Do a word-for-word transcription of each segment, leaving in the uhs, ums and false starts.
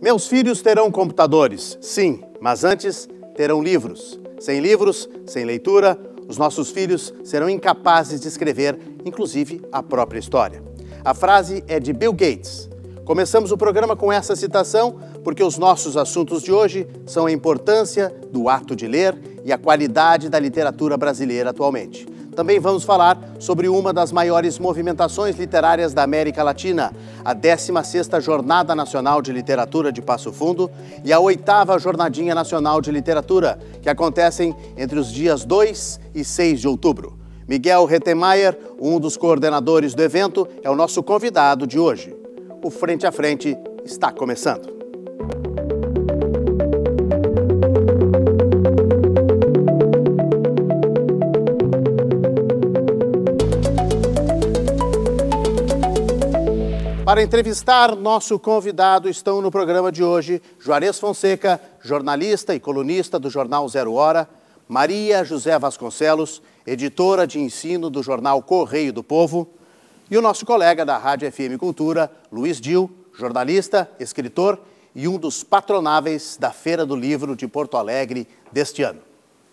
Meus filhos terão computadores, sim, mas antes terão livros. Sem livros, sem leitura, os nossos filhos serão incapazes de escrever, inclusive, a própria história. A frase é de Bill Gates. Começamos o programa com essa citação porque os nossos assuntos de hoje são a importância do ato de ler e a qualidade da literatura brasileira atualmente. Também vamos falar sobre uma das maiores movimentações literárias da América Latina, a décima sexta Jornada Nacional de Literatura de Passo Fundo e a oitava Jornadinha Nacional de Literatura, que acontecem entre os dias dois e seis de outubro. Miguel Rettemeyer, um dos coordenadores do evento, é o nosso convidado de hoje. O Frente a Frente está começando. Para entrevistar nosso convidado, estão no programa de hoje Juarez Fonseca, jornalista e colunista do jornal Zero Hora, Maria José Vasconcelos, editora de ensino do jornal Correio do Povo, e o nosso colega da Rádio F M Cultura, Luiz Dil, jornalista, escritor e um dos patronáveis da Feira do Livro de Porto Alegre deste ano.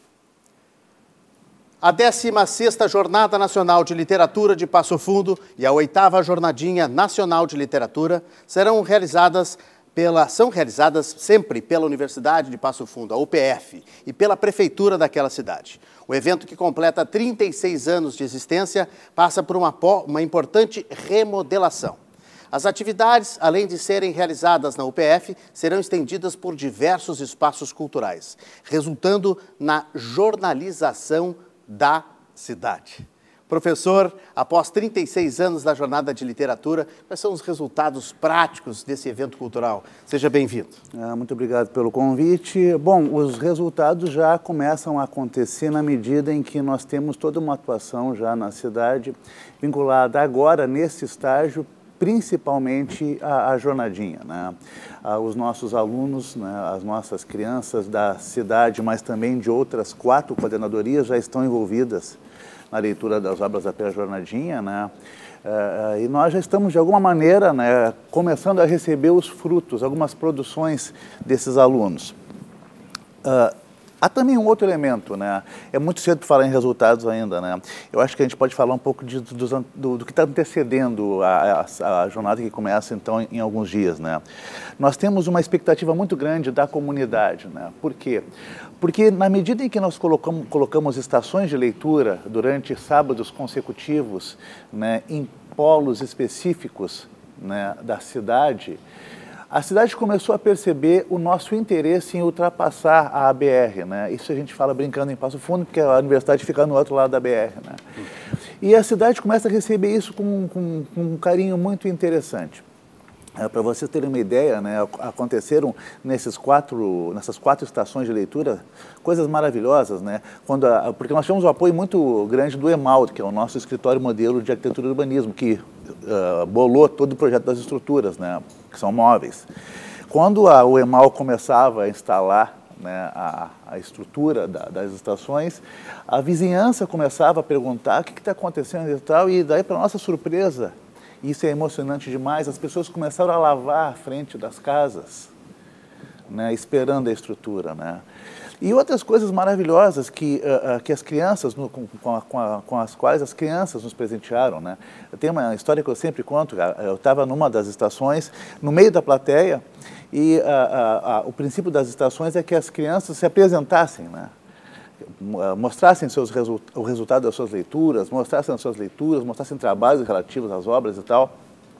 A décima sexta Jornada Nacional de Literatura de Passo Fundo e a oitava Jornadinha Nacional de Literatura serão realizadas pela, são realizadas sempre pela Universidade de Passo Fundo, a U P F, e pela Prefeitura daquela cidade. O evento, que completa trinta e seis anos de existência, passa por uma, uma importante remodelação. As atividades, além de serem realizadas na U P F, serão estendidas por diversos espaços culturais, resultando na jornalização da cidade. Professor, após trinta e seis anos da Jornada de Literatura, quais são os resultados práticos desse evento cultural? Seja bem-vindo. Ah, muito obrigado pelo convite. Bom, os resultados já começam a acontecer na medida em que nós temos toda uma atuação já na cidade, vinculada agora, nesse estágio, principalmente a, a jornadinha, né? Ah, os nossos alunos, né, as nossas crianças da cidade, mas também de outras quatro coordenadorias já estão envolvidas na leitura das obras da pré-jornadinha, né? Ah, e nós já estamos, de alguma maneira, né, começando a receber os frutos, algumas produções desses alunos. Ah, Há também um outro elemento, né? É muito cedo para falar em resultados ainda, né? Eu acho que a gente pode falar um pouco de, do, do, do que está antecedendo a, a, a jornada que começa, então, em, em alguns dias, né? Nós temos uma expectativa muito grande da comunidade, né? Por quê? Porque na medida em que nós colocamos, colocamos estações de leitura durante sábados consecutivos, né, em polos específicos, né, da cidade, a cidade começou a perceber o nosso interesse em ultrapassar a B R, né? Isso a gente fala brincando em Passo Fundo, porque a universidade fica no outro lado da B R, né? E a cidade começa a receber isso com, com, com um carinho muito interessante. É, para vocês terem uma ideia, né, aconteceram nesses quatro, nessas quatro estações de leitura coisas maravilhosas, né? Quando a, porque nós tivemos um apoio muito grande do EMAL, que é o nosso escritório modelo de arquitetura e urbanismo, que uh, bolou todo o projeto das estruturas, né, que são móveis. Quando a, o EMAL começava a instalar, né, a, a estrutura da, das estações, a vizinhança começava a perguntar o que está acontecendo e tal, e daí, para nossa surpresa, isso é emocionante demais, as pessoas começaram a lavar a frente das casas, né, esperando a estrutura, né? E outras coisas maravilhosas que, uh, uh, que as crianças, no, com, com, a, com, a, com as quais as crianças nos presentearam, né? Tem uma história que eu sempre conto, eu estava numa das estações, no meio da plateia, e uh, uh, uh, o princípio das estações é que as crianças se apresentassem, né? Mostrassem seus resu o resultado das suas leituras, mostrassem as suas leituras, mostrassem trabalhos relativos às obras e tal.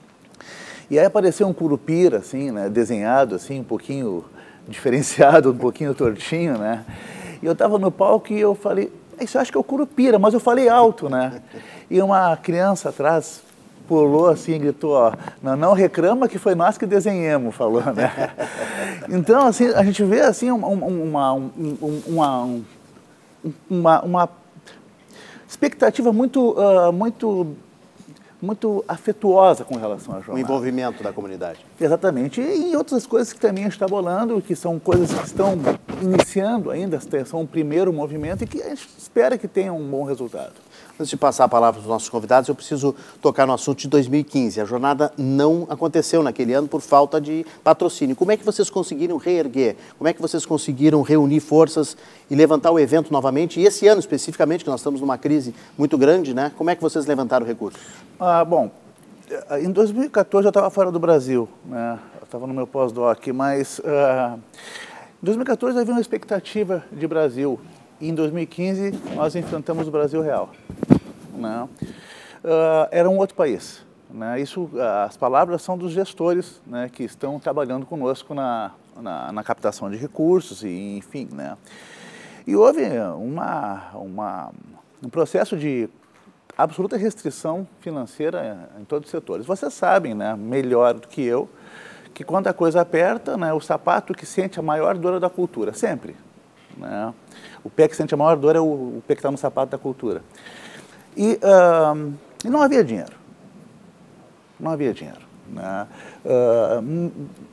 E aí apareceu um curupira, assim, né, desenhado, assim, um pouquinho diferenciado, um pouquinho tortinho, né? E eu estava no palco e eu falei, isso eu acho que é o curupira, mas eu falei alto, né? E uma criança atrás pulou assim e gritou, ó, não, não reclama que foi nós que desenhamos, falou, né? Então, assim, a gente vê, assim, uma... uma, uma, uma Uma, uma expectativa muito, uh, muito, muito afetuosa com relação à jornada. O envolvimento da comunidade. Exatamente. E outras coisas que também está bolando, que são coisas que estão iniciando ainda, são um primeiro movimento e que a gente espera que tenha um bom resultado. Antes de passar a palavra para os nossos convidados, eu preciso tocar no assunto de dois mil e quinze. A jornada não aconteceu naquele ano por falta de patrocínio. Como é que vocês conseguiram reerguer? Como é que vocês conseguiram reunir forças e levantar o evento novamente? E esse ano especificamente, que nós estamos numa crise muito grande, né? Como é que vocês levantaram recursos? Ah, bom, em dois mil e quatorze eu estava fora do Brasil, né? Eu estava no meu pós-doc, mas uh, em dois mil e quatorze havia uma expectativa de Brasil. E em dois mil e quinze, nós enfrentamos o Brasil real. Né? Uh, era um outro país. Né? Isso, uh, as palavras são dos gestores, né, que estão trabalhando conosco na, na, na captação de recursos, e, enfim. Né? E houve uma, uma, um processo de absoluta restrição financeira em todos os setores. Vocês sabem, né, melhor do que eu, que quando a coisa aperta, né, o sapato que sente a maior dor é da cultura, sempre. Né? O pé que sente a maior dor é o, o pé que está no sapato da cultura. E, uh, e não havia dinheiro. Não havia dinheiro. Né? Uh,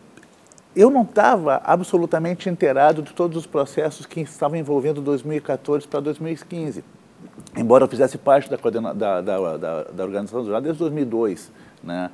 eu não estava absolutamente inteirado de todos os processos que estavam envolvendo dois mil e quatorze para dois mil e quinze. Embora eu fizesse parte da, da, da, da, da organização do jornal desde dois mil e dois. Né?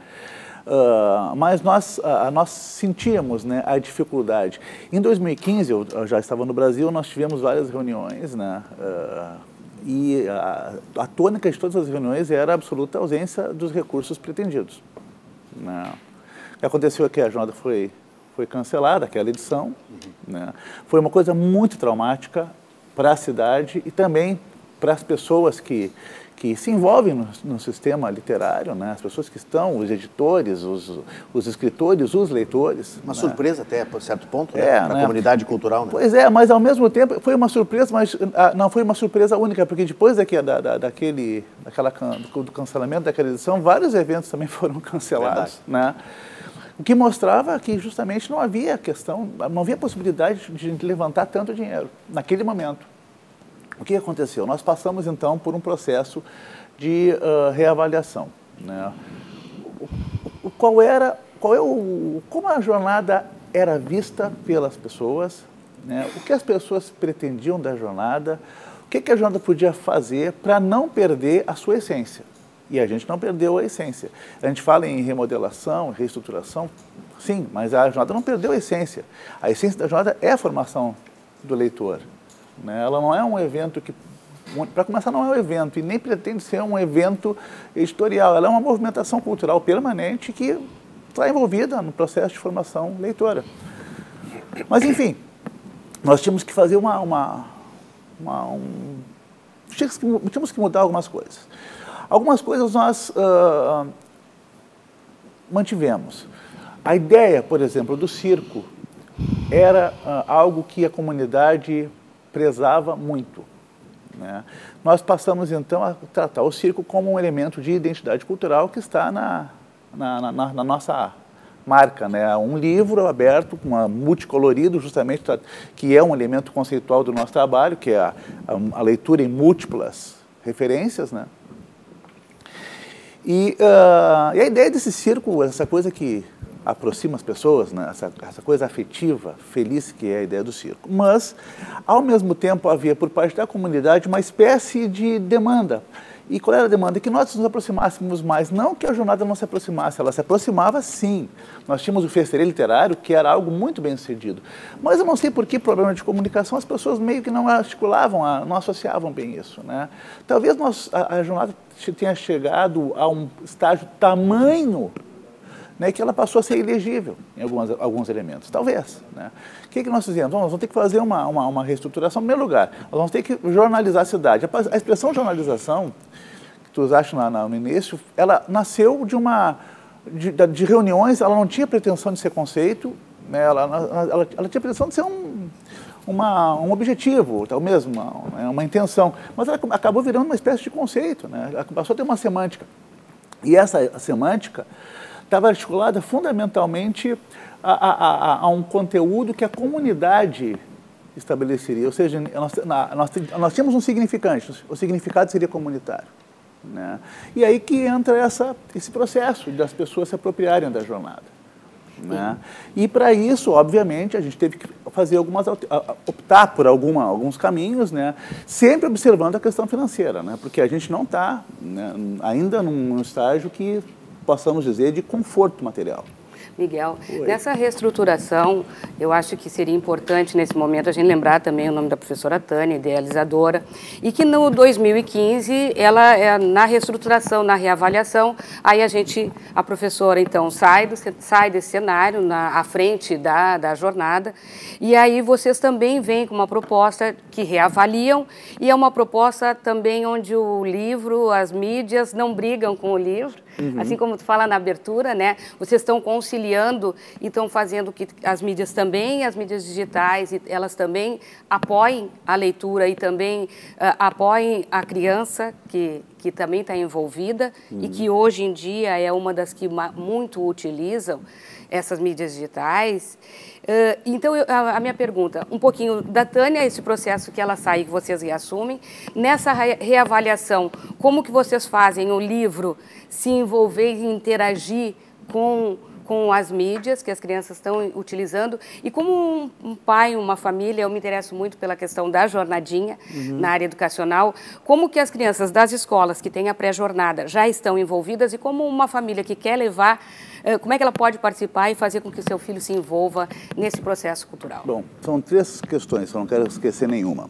Uh, mas nós, uh, nós sentíamos, né, a dificuldade. Em dois mil e quinze, eu, eu já estava no Brasil, nós tivemos várias reuniões, né, uh, e a, a tônica de todas as reuniões era a absoluta ausência dos recursos pretendidos. Né. O que aconteceu é que a jornada foi, foi cancelada, aquela edição. Uhum. Né. Foi uma coisa muito traumática para a cidade e também para as pessoas que, que se envolvem no, no sistema literário, né? As pessoas que estão, os editores, os, os escritores, os leitores. Uma né? surpresa até, por certo ponto, é, né? Para a né? comunidade cultural. Né? Pois é, mas ao mesmo tempo foi uma surpresa, mas ah, não foi uma surpresa única, porque depois daqui, da, da, daquele, daquela, do cancelamento daquela edição, vários eventos também foram cancelados. Né? O que mostrava que justamente não havia questão, não havia possibilidade de levantar tanto dinheiro naquele momento. O que aconteceu? Nós passamos, então, por um processo de uh, reavaliação. Né? O, o, qual era, qual é o, como a jornada era vista pelas pessoas, né? O que as pessoas pretendiam da jornada, o que, que a jornada podia fazer para não perder a sua essência. E a gente não perdeu a essência. A gente fala em remodelação, reestruturação, sim, mas a jornada não perdeu a essência. A essência da jornada é a formação do leitor. Ela não é um evento que, para começar, não é um evento e nem pretende ser um evento editorial. Ela é uma movimentação cultural permanente que está envolvida no processo de formação leitora. Mas, enfim, nós tínhamos que fazer uma... uma, uma um, tínhamos, que, tínhamos que mudar algumas coisas. Algumas coisas nós uh, mantivemos. A ideia, por exemplo, do circo era uh, algo que a comunidade prezava muito. Né? Nós passamos, então, a tratar o circo como um elemento de identidade cultural que está na, na, na, na nossa marca. Né? Um livro aberto, uma, multicolorido, justamente, que é um elemento conceitual do nosso trabalho, que é a, a, a leitura em múltiplas referências. Né? E, uh, e a ideia desse circo, essa coisa que aproxima as pessoas, né? essa, essa coisa afetiva, feliz que é a ideia do circo. Mas, ao mesmo tempo, havia por parte da comunidade uma espécie de demanda. E qual era a demanda? Que nós nos aproximássemos mais. Não que a jornada não se aproximasse, ela se aproximava sim. Nós tínhamos o Festeirê Literário, que era algo muito bem sucedido. Mas eu não sei por que problema de comunicação, as pessoas meio que não articulavam, não associavam bem isso. Né? Talvez nós, a, a jornada tenha chegado a um estágio tamanho, né, que ela passou a ser elegível em algumas, alguns elementos, talvez. Né? O que, que nós fizemos? Bom, nós vamos ter que fazer uma, uma, uma reestruturação. Em primeiro lugar, nós vamos ter que jornalizar a cidade. A, a expressão jornalização, que tu achas na, na, no início, ela nasceu de, uma, de, de reuniões, ela não tinha pretensão de ser conceito, né, ela, ela, ela, ela tinha pretensão de ser um, uma, um objetivo, tal mesmo, uma, uma intenção, mas ela acabou virando uma espécie de conceito, né? Ela passou a ter uma semântica. E essa semântica estava articulada fundamentalmente a, a, a, a um conteúdo que a comunidade estabeleceria, ou seja, nós, nós, nós tínhamos um significante, o significado seria comunitário. Né? E aí que entra essa, esse processo das pessoas se apropriarem da jornada. Né? E para isso, obviamente, a gente teve que fazer algumas, optar por alguma, alguns caminhos, né? Sempre observando a questão financeira, né? Porque a gente não está, né, ainda num estágio que possamos dizer de conforto material. Miguel, Oi. Nessa reestruturação, eu acho que seria importante nesse momento a gente lembrar também o nome da professora Tânia, idealizadora, e que no dois mil e quinze, ela, é, na reestruturação, na reavaliação, aí a gente, a professora então sai, do, sai desse cenário, na, à frente da, da jornada, e aí vocês também vêm com uma proposta que reavaliam, e é uma proposta também onde o livro, as mídias não brigam com o livro, uhum. Assim como tu fala na abertura, né? Vocês estão conciliando e estão fazendo que as mídias também, as mídias digitais, elas também apoiem a leitura e também uh, apoiem a criança que, que também está envolvida uhum. e que hoje em dia é uma das que muito utilizam essas mídias digitais. Uh, então, eu, a, a minha pergunta, um pouquinho da Tânia, esse processo que ela sai e que vocês reassumem, nessa re reavaliação, como que vocês fazem o livro se envolver e interagir com, com as mídias que as crianças estão utilizando? E como um, um pai, uma família, eu me interesso muito pela questão da jornadinha uhum. na área educacional, como que as crianças das escolas que têm a pré-jornada já estão envolvidas e como uma família que quer levar, como é que ela pode participar e fazer com que o seu filho se envolva nesse processo cultural? Bom, são três questões, eu não quero esquecer nenhuma.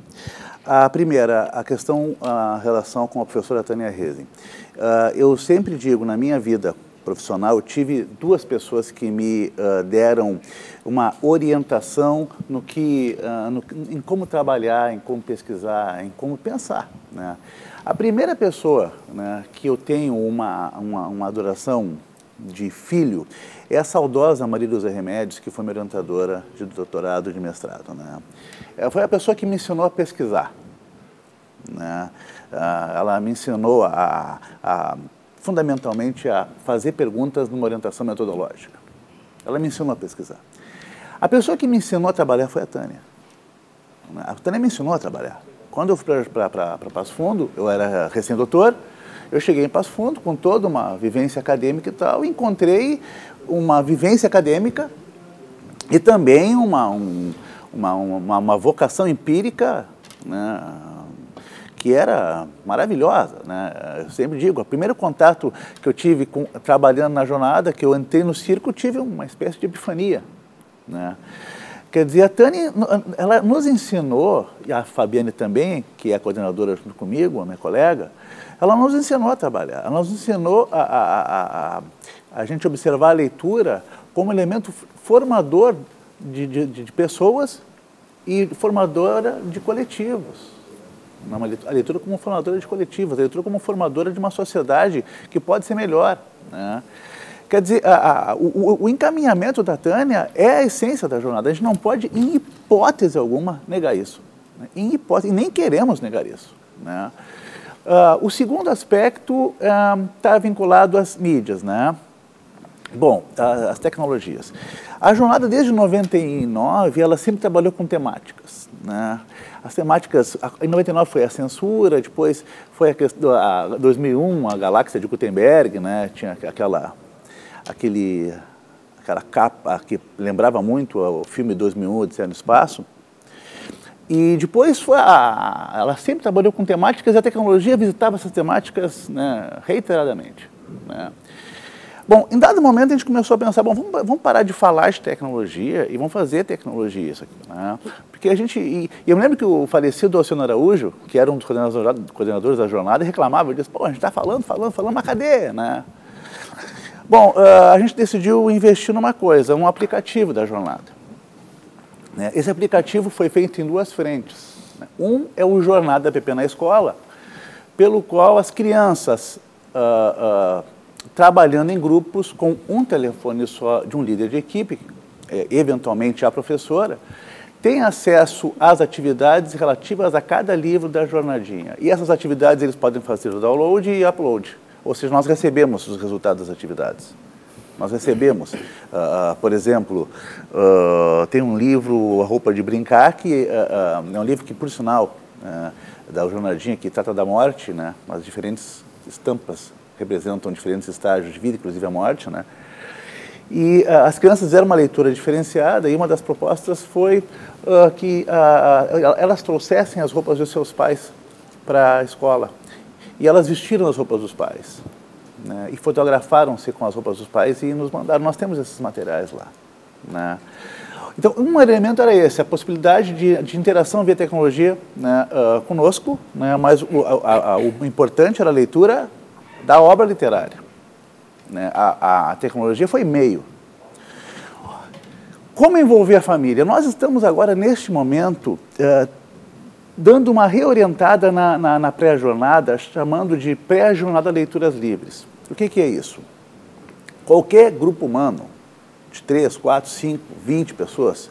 A primeira, a questão, a relação com a professora Tânia Rezin. Uh, eu sempre digo, na minha vida profissional, eu tive duas pessoas que me uh, deram uma orientação no que, uh, no, em como trabalhar, em como pesquisar, em como pensar, né? A primeira pessoa, né, que eu tenho uma, uma, uma adoração de filho é a saudosa Maria Lúcia Remédios, que foi minha orientadora de doutorado e de mestrado, né? Ela foi a pessoa que me ensinou a pesquisar, né? Ela me ensinou a, a, fundamentalmente a fazer perguntas numa orientação metodológica. Ela me ensinou a pesquisar. A pessoa que me ensinou a trabalhar foi a Tânia. A Tânia me ensinou a trabalhar. Quando eu fui para Passo Fundo, eu era recém-doutor, eu cheguei em Passo Fundo com toda uma vivência acadêmica e tal, e encontrei uma vivência acadêmica e também uma, um, uma, uma, uma vocação empírica, né, que era maravilhosa, né? Eu sempre digo, o primeiro contato que eu tive com, trabalhando na jornada, que eu entrei no circo, tive uma espécie de epifania, né? Quer dizer, a Tânia, ela nos ensinou, e a Fabiane também, que é a coordenadora junto comigo, a minha colega, ela nos ensinou a trabalhar, ela nos ensinou a, a, a, a, a gente observar a leitura como elemento formador de, de, de pessoas e formadora de coletivos. A leitura como formadora de coletivos, a leitura como formadora de uma sociedade que pode ser melhor, né? Quer dizer, a, a, o, o encaminhamento da Tânia é a essência da jornada. A gente não pode, em hipótese alguma, negar isso, né? Em hipótese, nem queremos negar isso, né? Uh, o segundo aspecto está uh, vinculado às mídias, né? Bom, uh, as tecnologias. A jornada, desde noventa e nove, ela sempre trabalhou com temáticas, né? As temáticas, em noventa e nove foi a censura, depois foi a questão, a dois mil e um, a Galáxia de Gutenberg, né? Tinha aquela, aquele, aquela capa que lembrava muito o filme dois mil e um, Odisseia no Espaço. E depois foi a, ela sempre trabalhou com temáticas e a tecnologia visitava essas temáticas, né, reiteradamente, né? Bom, em dado momento a gente começou a pensar, bom, vamos, vamos parar de falar de tecnologia e vamos fazer tecnologia isso aqui, né? Porque a gente, e, e eu me lembro que o falecido Alciano Araújo, que era um dos coordenadores, coordenadores da jornada, reclamava, ele disse, pô, a gente está falando, falando, falando, mas cadê, né? Bom, uh, a gente decidiu investir numa coisa, um aplicativo da jornada, né? Esse aplicativo foi feito em duas frentes, né? Um é o Jornada P P na Escola, pelo qual as crianças, uh, uh, trabalhando em grupos com um telefone só de um líder de equipe, é, eventualmente a professora, tem acesso às atividades relativas a cada livro da jornadinha. E essas atividades eles podem fazer o download e upload. Ou seja, nós recebemos os resultados das atividades. Nós recebemos, uh, por exemplo, uh, tem um livro, A Roupa de Brincar, que uh, uh, é um livro que, por sinal, uh, da jornadinha, que trata da morte, né, as diferentes estampas representam diferentes estágios de vida, inclusive a morte, né? E uh, as crianças fizeram uma leitura diferenciada e uma das propostas foi uh, que uh, elas trouxessem as roupas dos seus pais para a escola. E elas vestiram as roupas dos pais, né? E fotografaram-se com as roupas dos pais e nos mandaram. Nós temos esses materiais lá, né? Então, um elemento era esse, a possibilidade de, de interação via tecnologia, né, uh, conosco, né, mas o, a, a, o importante era a leitura da obra literária. Né? A, a tecnologia foi meio. Como envolver a família? Nós estamos agora, neste momento, uh, dando uma reorientada na, na, na pré-jornada, chamando de pré-jornada Leituras Livres. O que, que é isso? Qualquer grupo humano, de três, quatro, cinco, vinte pessoas,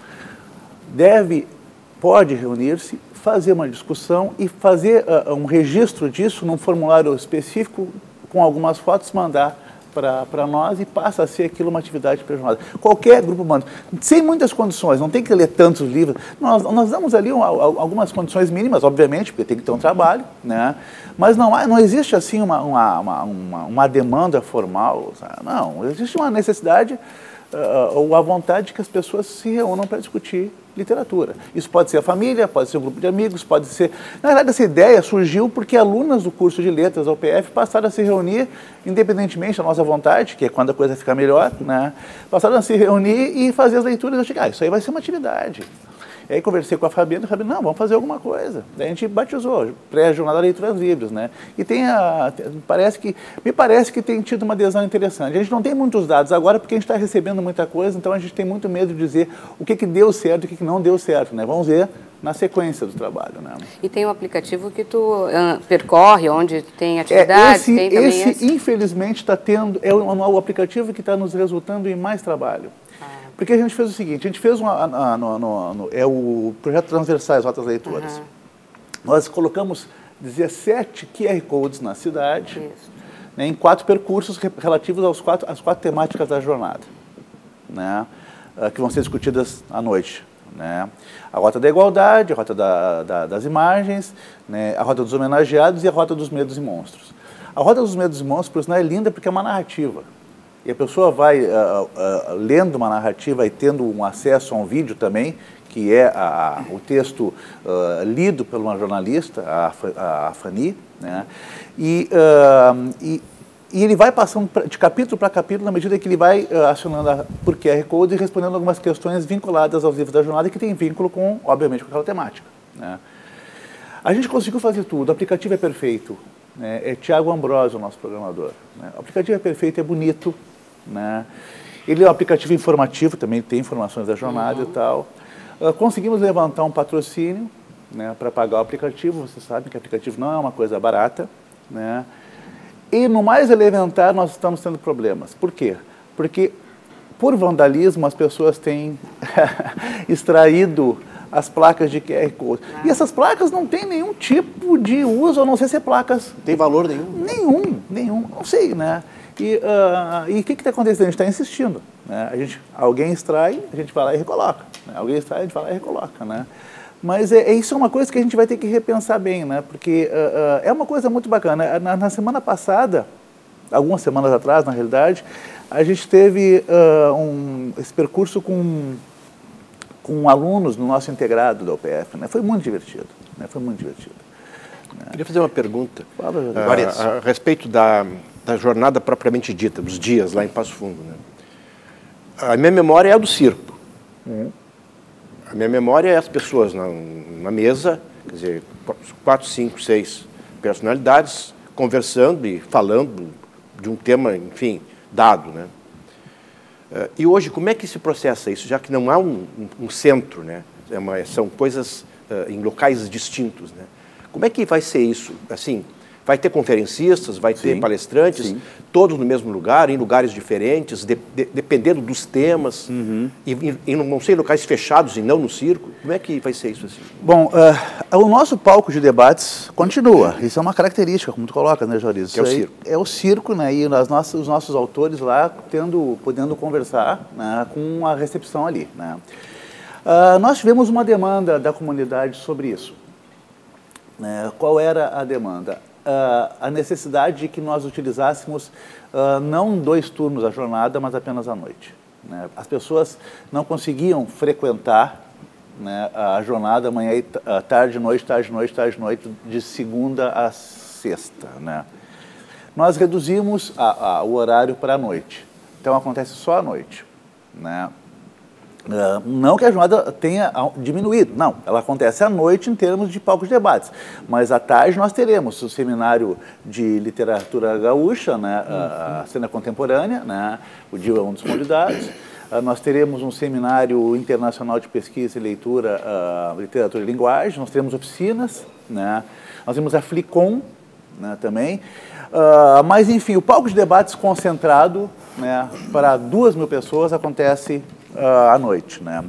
deve, pode reunir-se, fazer uma discussão e fazer uh, um registro disso num formulário específico, com algumas fotos, mandar para nós e passa a ser aquilo uma atividade pré-jornada. Qualquer grupo humano, sem muitas condições, não tem que ler tantos livros. Nós, nós damos ali um, algumas condições mínimas, obviamente, porque tem que ter um trabalho, né? Mas não, há, não existe assim uma, uma, uma, uma, uma demanda formal, sabe? Não, existe uma necessidade uh, ou a vontade de que as pessoas se reúnam para discutir literatura. Isso pode ser a família, pode ser um grupo de amigos, pode ser... Na verdade, essa ideia surgiu porque alunas do curso de letras da U P F passaram a se reunir, independentemente da nossa vontade, que é quando a coisa fica melhor, né? Passaram a se reunir e fazer as leituras. Eu cheguei, ah, isso aí vai ser uma atividade. E aí conversei com a Fabiana, e a Fabiana, não, vamos fazer alguma coisa. Daí a gente batizou, pré-jornada Leituras Livres, né? E tem a, parece que, me parece que tem tido uma adesão interessante. A gente não tem muitos dados agora porque a gente está recebendo muita coisa, então a gente tem muito medo de dizer o que, que deu certo e o que, que não deu certo, né? Vamos ver na sequência do trabalho, né? E tem um aplicativo que tu uh, percorre, onde tem atividades, é, esse, tem também esse, esse? Infelizmente, está tendo, é o, o aplicativo que está nos resultando em mais trabalho. Porque a gente fez o seguinte, a gente fez uma, no, no, no, é o projeto Transversais Rotas Leitoras. Uhum. Nós colocamos dezessete Q R Codes na cidade, né, em quatro percursos relativos aos quatro, às quatro temáticas da jornada, né, que vão ser discutidas à noite. Né? A Rota da Igualdade, a Rota da, da, das Imagens, né, a Rota dos Homenageados e a Rota dos Medos e Monstros. A Rota dos Medos e Monstros, por sinal, é linda porque é uma narrativa. E a pessoa vai uh, uh, lendo uma narrativa e tendo um acesso a um vídeo também, que é a, a, o texto uh, lido por uma jornalista, a, a Fanny, né? E, uh, e, e ele vai passando de capítulo para capítulo na medida que ele vai uh, acionando a, por Q R Code e respondendo algumas questões vinculadas aos livros da jornada e que tem vínculo com, obviamente, com aquela temática. Né? A gente conseguiu fazer tudo, o aplicativo é perfeito. Né? É Tiago Ambrosio, o nosso programador. Né? O aplicativo é perfeito, é bonito. Né? Ele é um aplicativo informativo, também tem informações da jornada uhum. e tal. Uh, conseguimos levantar um patrocínio, né, para pagar o aplicativo. Vocês sabem que o aplicativo não é uma coisa barata. Né? E no mais elementar nós estamos tendo problemas. Por quê? Porque por vandalismo as pessoas têm extraído as placas de Q R Code. Ah. E essas placas não têm nenhum tipo de uso, a não ser ser placas. Tem valor nenhum? Nenhum, nenhum, não sei, né? E o uh, que está acontecendo? A gente está insistindo. Né? A gente, alguém extrai, a gente vai lá e recoloca. Né? Alguém extrai, a gente vai lá e recoloca. Né? Mas é, é, isso é uma coisa que a gente vai ter que repensar bem, né? Porque uh, uh, é uma coisa muito bacana. Na, na semana passada, algumas semanas atrás, na realidade, a gente teve uh, um, esse percurso com, com alunos no nosso integrado da U P F. Né? Foi muito divertido. Né? Foi muito divertido. Né? Queria fazer uma pergunta Fala, uh, a, a respeito da... da jornada propriamente dita, dos dias lá em Passo Fundo. Né? A minha memória é a do circo. Uhum. A minha memória é as pessoas na, na mesa, quer dizer, quatro, cinco, seis personalidades conversando e falando de um tema, enfim, dado. Né? Uh, e hoje, como é que se processa isso, já que não há um, um, um centro, né? É uma, são coisas uh, em locais distintos. Né? Como é que vai ser isso? Assim, vai ter conferencistas, vai ter sim, palestrantes, sim. todos no mesmo lugar, em lugares diferentes, de, de, dependendo dos temas, uhum. e, e, e não sei, locais fechados e não no circo. Como é que vai ser isso assim? Bom, uh, o nosso palco de debates continua. Isso é uma característica, como tu coloca, né, Joris? Que é o circo. É o circo, né? E as nossas, os nossos autores lá tendo, podendo conversar, né, com a recepção ali. Né? Uh, nós tivemos uma demanda da comunidade sobre isso. Né? Qual era a demanda? uh, a necessidade de que nós utilizássemos uh, não dois turnos a jornada, mas apenas à noite. Né? As pessoas não conseguiam frequentar, né, a jornada manhã e tarde, noite, tarde, noite, tarde, noite, de segunda a sexta. Né? Nós reduzimos a, a, o horário para a noite. Então, acontece só à noite. Né? Uh, não que a jornada tenha diminuído, não. Ela acontece à noite em termos de palcos de debates. Mas à tarde nós teremos o seminário de literatura gaúcha, né, a, a cena contemporânea, né, o Dio é um dos convidados. Uh, nós teremos um seminário internacional de pesquisa e leitura, uh, literatura e linguagem. Nós teremos oficinas, né? Nós temos a Flicom, né, também. Uh, mas, enfim, o palco de debates concentrado, né, para duas mil pessoas acontece uh, à noite. Né?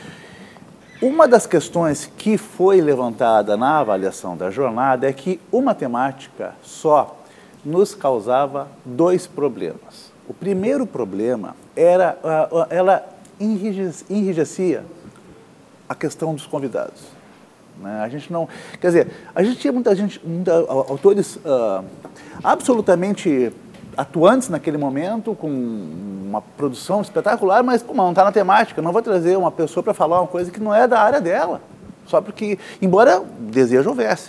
Uma das questões que foi levantada na avaliação da jornada é que uma temática só nos causava dois problemas. O primeiro problema era, uh, ela enrijecia a questão dos convidados. Né? A gente não, quer dizer, a gente tinha muita gente, muita, autores uh, absolutamente atuantes naquele momento, com uma produção espetacular, mas pô, não está na temática, não vou trazer uma pessoa para falar uma coisa que não é da área dela, só porque, embora desejo houvesse.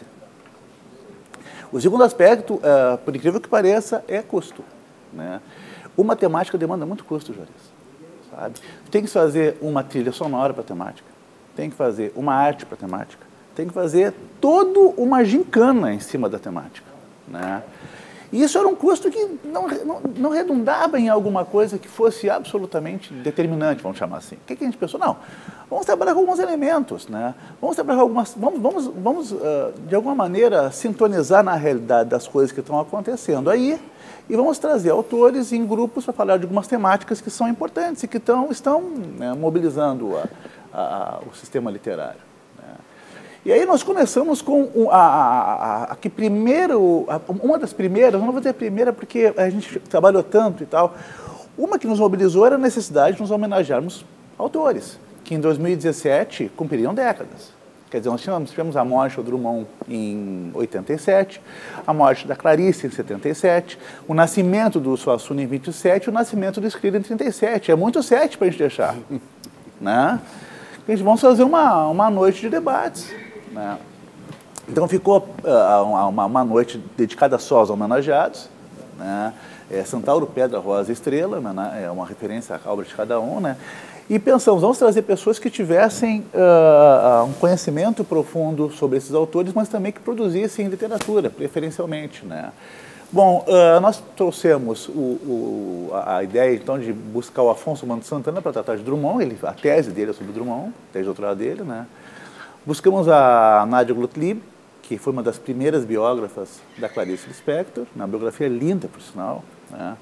O segundo aspecto, uh, por incrível que pareça, é custo. Né? Uma temática demanda muito custo, Juarez, sabe? Tem que fazer uma trilha sonora para a temática, tem que fazer uma arte para a temática, tem que fazer toda uma gincana em cima da temática. Né? E isso era um custo que não, não, não redundava em alguma coisa que fosse absolutamente determinante, vamos chamar assim. O que, que a gente pensou? Não, vamos trabalhar com alguns elementos, né? Vamos trabalhar com algumas, vamos, vamos, vamos uh, de alguma maneira, sintonizar na realidade das coisas que estão acontecendo aí e vamos trazer autores em grupos para falar de algumas temáticas que são importantes e que tão, estão né, mobilizando a, a, o sistema literário. Né? E aí nós começamos com a, a, a, a que primeiro, a, uma das primeiras, não vou dizer a primeira porque a gente trabalhou tanto e tal, uma que nos mobilizou era a necessidade de nos homenagearmos autores, que em dois mil e dezessete cumpririam décadas. Quer dizer, nós tivemos, tivemos a morte do Drummond em oitenta e sete, a morte da Clarice em setenta e sete, o nascimento do Suassuna em vinte e sete, o nascimento do Scriabin em trinta e sete. É muito sete para a gente deixar. Né? A gente vamos fazer uma, uma noite de debates. Né? Então ficou uh, uma, uma noite dedicada só aos homenageados. Né? É, Centauro, Pedra, Rosa e Estrela, né? É uma referência à obra de cada um. Né? E pensamos, vamos trazer pessoas que tivessem uh, um conhecimento profundo sobre esses autores, mas também que produzissem literatura, preferencialmente. Né? Bom, uh, nós trouxemos o, o, a ideia, então, de buscar o Afonso Mano Santana para tratar de Drummond, ele, a tese dele é sobre Drummond, a tese de doutorado dele. Né? Buscamos a Nadia Gottlieb, que foi uma das primeiras biógrafas da Clarice Lispector, uma biografia linda, por sinal. Né?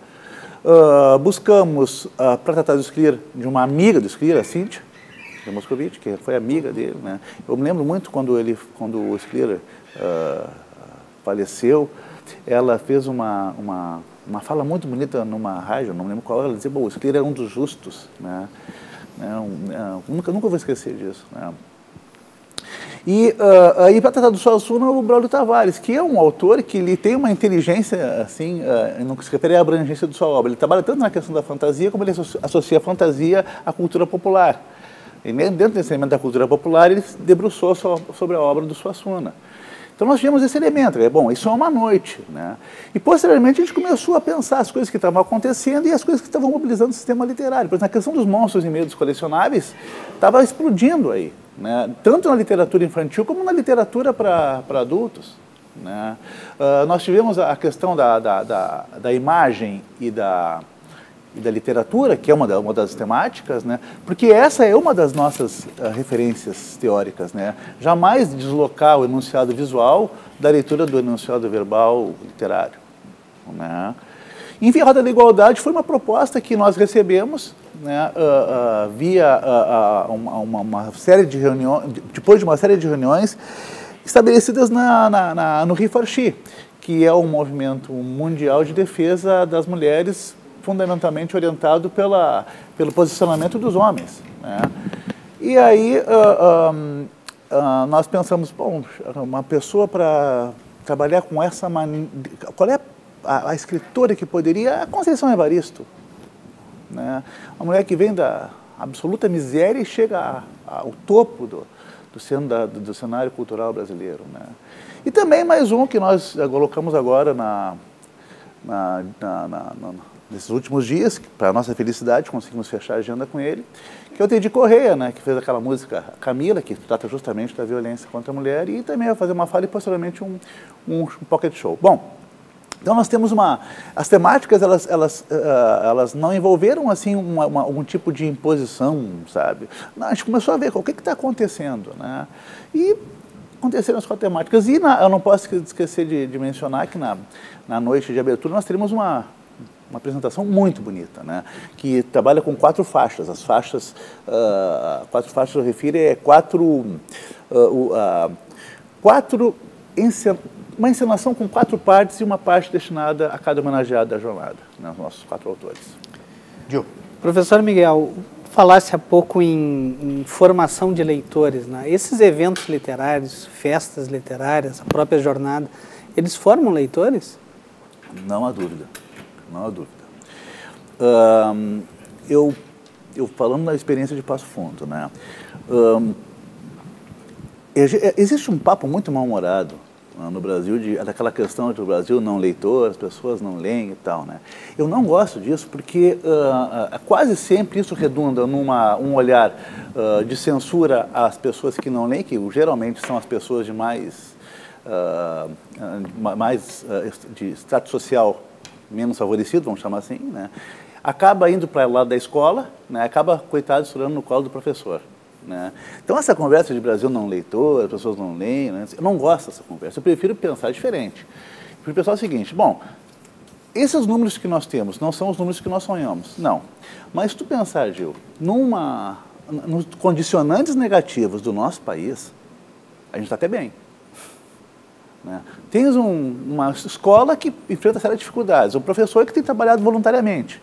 Uh, buscamos, uh, para tratar do Scriabin, de uma amiga do Scriabin, a Cíntia de Moscovitch, que foi amiga dele. Né? Eu me lembro muito quando, ele, quando o Scriabin uh, faleceu, ela fez uma, uma, uma fala muito bonita numa rádio, não me lembro qual, ela dizia, bom, o Scriabin era um dos justos. Né? Um, uh, nunca, nunca vou esquecer disso. Né? E uh, aí para tratar do Suassuna, o Braulio Tavares, que é um autor que ele tem uma inteligência, assim, uh, no que se refere à abrangência de sua obra. Ele trabalha tanto na questão da fantasia, como ele associa, associa a fantasia à cultura popular. E dentro desse elemento da cultura popular, ele se debruçou so, sobre a obra do Suassuna. Então nós tivemos esse elemento, é bom, isso é uma noite. Né? E posteriormente a gente começou a pensar as coisas que estavam acontecendo e as coisas que estavam mobilizando o sistema literário. Por exemplo, a questão dos monstros e medos colecionáveis estava explodindo aí. Né? Tanto na literatura infantil como na literatura para adultos. Né? Uh, nós tivemos a questão da, da, da, da imagem e da, e da literatura, que é uma, da, uma das temáticas, né? Porque essa é uma das nossas uh, referências teóricas. Né? Jamais deslocar o enunciado visual da leitura do enunciado verbal literário. Né? Enfim, a Roda da Igualdade foi uma proposta que nós recebemos, né, uh, uh, via uh, uh, uma, uma série de reuniões, depois de uma série de reuniões estabelecidas na, na, na, no Rifarchi, que é um movimento mundial de defesa das mulheres, fundamentalmente orientado pela, pelo posicionamento dos homens. Né? E aí uh, um, uh, nós pensamos, bom, uma pessoa para trabalhar com essa maneira. Qual é a, a escritora que poderia? A Conceição Evaristo. Né? Uma mulher que vem da absoluta miséria e chega a, a, ao topo do, do, cen, da, do, do cenário cultural brasileiro. Né? E também mais um que nós colocamos agora na, na, na, na, na, nesses últimos dias, para a nossa felicidade, conseguimos fechar a agenda com ele, que é o Teddy Correia, né, que fez aquela música Camila, que trata justamente da violência contra a mulher, e também vai fazer uma fala e posteriormente um, um, um pocket show. Bom, então nós temos uma... As temáticas, elas, elas, uh, elas não envolveram, assim, uma, uma, um tipo de imposição, sabe? Não, a gente começou a ver o que está acontecendo, né? E aconteceram as quatro temáticas. E na, eu não posso esquecer de, de mencionar que na, na noite de abertura nós teremos uma... uma apresentação muito bonita, né? Que trabalha com quatro faixas. As faixas, uh, quatro faixas eu refiro é quatro, uh, uh, quatro encen uma encenação com quatro partes e uma parte destinada a cada homenageado da jornada, né? Os nossos quatro autores. Gil. Professor Miguel, falasse há pouco em, em formação de leitores, né? Esses eventos literários, festas literárias, a própria jornada, eles formam leitores? Não há dúvida. Não há dúvida. Um, eu, eu falando da experiência de Passo Fundo, né? Um, existe um papo muito mal-humorado uh, no Brasil, de, daquela questão de o Brasil não leitor, as pessoas não leem e tal, né? Eu não gosto disso porque uh, uh, quase sempre isso redunda numa um olhar uh, de censura às pessoas que não leem, que geralmente são as pessoas de mais, uh, uh, mais uh, de extrato social menos favorecido, vamos chamar assim, né? Acaba indo para o lado da escola, né? Acaba, coitado, estourando no colo do professor. Né? Então, essa conversa de Brasil não leitor, as pessoas não leem, né? Eu não gosto dessa conversa, eu prefiro pensar diferente. Eu prefiro pensar o seguinte, bom, esses números que nós temos não são os números que nós sonhamos, não. Mas se tu pensar, Gil, numa, nos condicionantes negativos do nosso país, a gente está até bem. Né? Tens um, uma escola que enfrenta sérias dificuldades, um professor que tem trabalhado voluntariamente.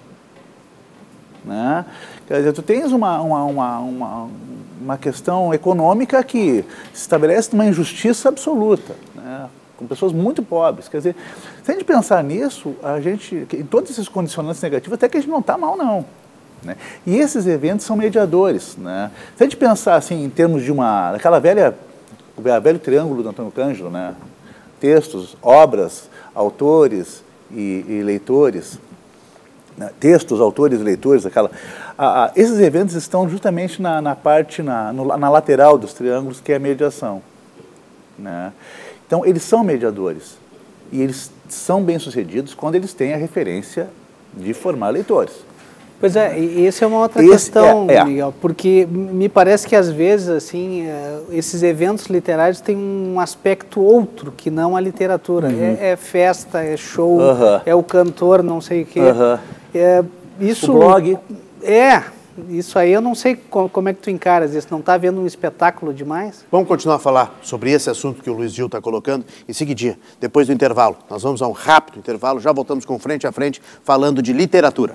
Né? Quer dizer, tu tens uma, uma, uma, uma, uma questão econômica que se estabelece numa injustiça absoluta, né? Com pessoas muito pobres. Quer dizer, se a gente pensar nisso, a gente, em todos esses condicionantes negativos, até que a gente não está mal, não. Né? E esses eventos são mediadores. Né? Se a gente pensar assim, em termos de uma, aquela velha, o velho triângulo do Antônio Cândido, né? Textos, obras, autores e, e leitores, né? Textos, autores e leitores, aquela, a, a, esses eventos estão justamente na, na parte, na, no, na lateral dos triângulos, que é a mediação. Né? Então, eles são mediadores e eles são bem-sucedidos quando eles têm a referência de formar leitores. Pois é, e essa é uma outra Esse questão, é, é. Miguel, porque me parece que às vezes, assim, esses eventos literários têm um aspecto outro que não a literatura. Uhum. É, é festa, é show, uhum. é o cantor, não sei o quê. Uhum. É, isso, o blog. É, isso aí eu não sei como, como é que tu encaras isso, não está vendo um espetáculo demais? Vamos continuar a falar sobre esse assunto que o Luiz Gil está colocando em seguidinha, depois do intervalo. Nós vamos a um rápido intervalo, já voltamos com Frente a Frente, falando de literatura.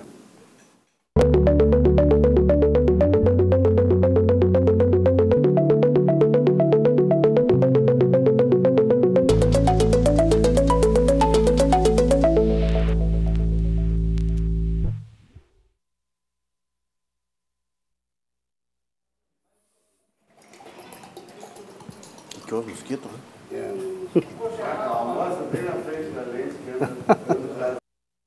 Que houve, mosquito, né? É. A almoça bem na frente da lei esquerda.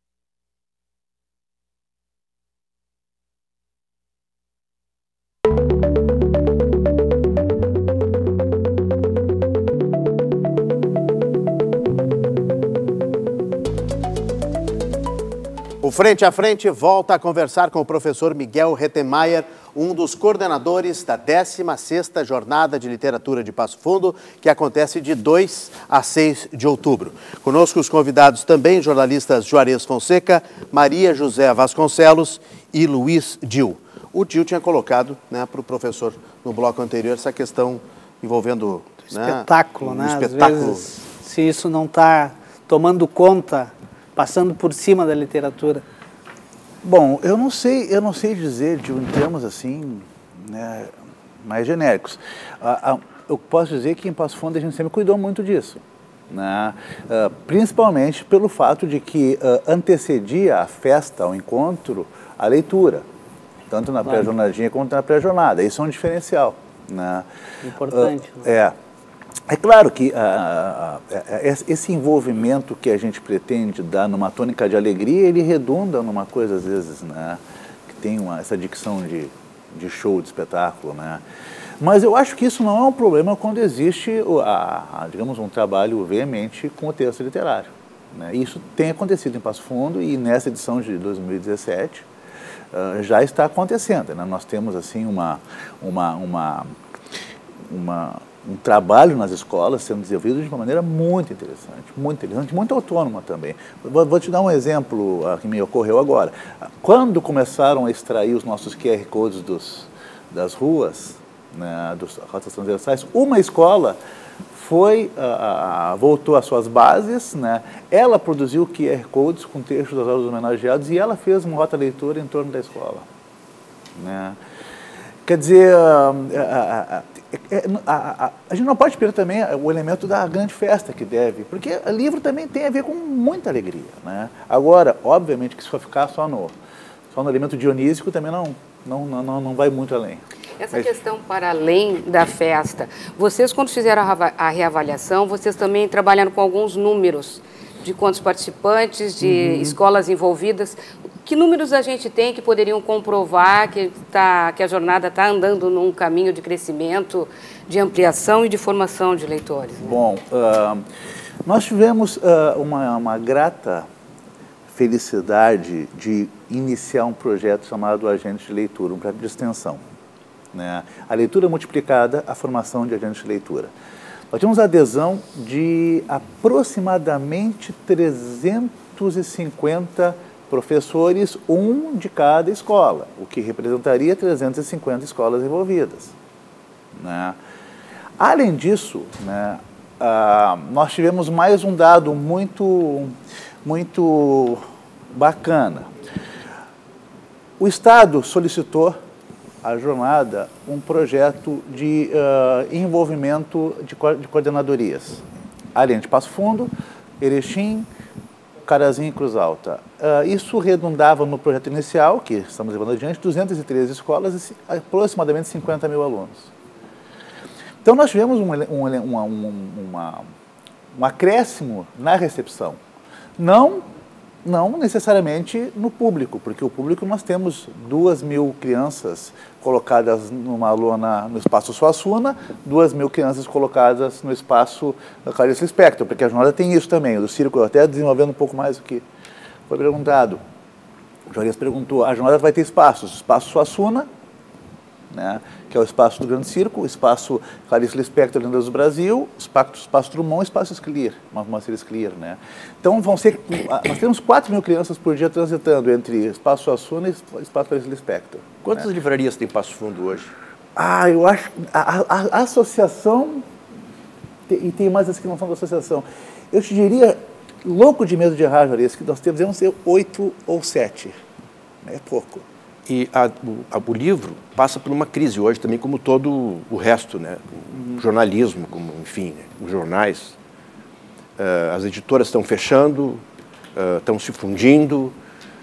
O Frente a Frente volta a conversar com o professor Miguel Retemayer, um dos coordenadores da décima sexta Jornada de Literatura de Passo Fundo, que acontece de dois a seis de outubro. Conosco os convidados também, jornalistas Juarez Fonseca, Maria José Vasconcelos e Luiz Gil. O Gil tinha colocado, né, para o professor no bloco anterior essa questão envolvendo... Espetáculo, né? né? Um espetáculo. Às vezes, se isso não está tomando conta, passando por cima da literatura. Bom, eu não sei, eu não sei dizer de em termos assim, né, mais genéricos. Ah, ah, eu posso dizer que em Passo Fundo a gente sempre cuidou muito disso. né? Uh, principalmente pelo fato de que uh, antecedia a festa, ao encontro, a leitura, tanto na pré-jornadinha quanto na pré-jornada. Isso é um diferencial, né? Importante. Uh, é. É claro que uh, uh, esse envolvimento que a gente pretende dar numa tônica de alegria, ele redunda numa coisa, às vezes, né, que tem uma, essa dicção de, de show, de espetáculo, né? Mas eu acho que isso não é um problema quando existe, a, a, digamos, um trabalho veemente com o texto literário, né? Isso tem acontecido em Passo Fundo e nessa edição de dois mil e dezessete uh, já está acontecendo, né? Nós temos, assim, uma... uma, uma, uma um trabalho nas escolas sendo desenvolvido de uma maneira muito interessante, muito interessante, muito autônoma também. Vou, vou te dar um exemplo uh, que me ocorreu agora. Quando começaram a extrair os nossos Q R Codes dos, das ruas, né, dos rotas transversais, uma escola foi, uh, uh, voltou às suas bases, né, ela produziu Q R Codes com textos das aulas homenageados e ela fez uma rota leitura em torno da escola, né. Quer dizer, uh, uh, uh, A, a, a, a gente não pode perder também o elemento da grande festa que deve, porque o livro também tem a ver com muita alegria, né? Agora, obviamente que se for ficar só no, só no elemento dionísico também não, não, não, não vai muito além. Essa Mas... questão para além da festa, vocês quando fizeram a, a reavaliação, vocês também trabalharam com alguns números de quantos participantes, de uhum. escolas envolvidas. Que números a gente tem que poderiam comprovar que, tá, que a jornada está andando num caminho de crescimento, de ampliação e de formação de leitores? Né? Bom, uh, nós tivemos uh, uma, uma grata felicidade de iniciar um projeto chamado Agentes de Leitura, um projeto de extensão, né? A leitura multiplicada, a formação de agentes de leitura. Nós tivemos adesão de aproximadamente trezentos e cinquenta professores, um de cada escola, o que representaria trezentas e cinquenta escolas envolvidas, né? Além disso, né, ah, nós tivemos mais um dado muito, muito bacana. O Estado solicitou à jornada um projeto de uh, envolvimento de, co de coordenadorias, além de Passo Fundo, Erechim, Carazinho e Cruz Alta. Uh, isso redundava no projeto inicial, que estamos levando adiante, duzentas e treze escolas e aproximadamente cinquenta mil alunos. Então nós tivemos um, um, uma, um, uma, um acréscimo na recepção. Não, não necessariamente no público, porque o público nós temos duas mil crianças colocadas numa lona no espaço Suassuna, duas mil crianças colocadas no espaço Clarice Lispector, porque a jornada tem isso também, o do circo, até desenvolvendo um pouco mais o que foi perguntado. O Juarez perguntou, a jornada vai ter espaços, o espaço Suassuna, né, que é o espaço do Grande Circo, o espaço Clarice Lispector, Lendas do Brasil, o espaço, espaço Drummond, o espaço Esclir, Moacir Esclir, né. Então vão ser, nós temos quatro mil crianças por dia transitando entre espaço Suassuna e espaço Clarice Lispector. Quantas né? livrarias tem Passo Fundo hoje? Ah, eu acho, a, a, a associação, e tem mais as que não são da associação, eu te diria, louco de medo de errar, Juarez, que nós temos, devemos ser oito ou sete, é pouco. E a, o, a, o livro passa por uma crise hoje também, como todo o resto, né? O uhum. jornalismo, como, enfim, né? Os jornais. Uh, as editoras estão fechando, uh, estão se fundindo,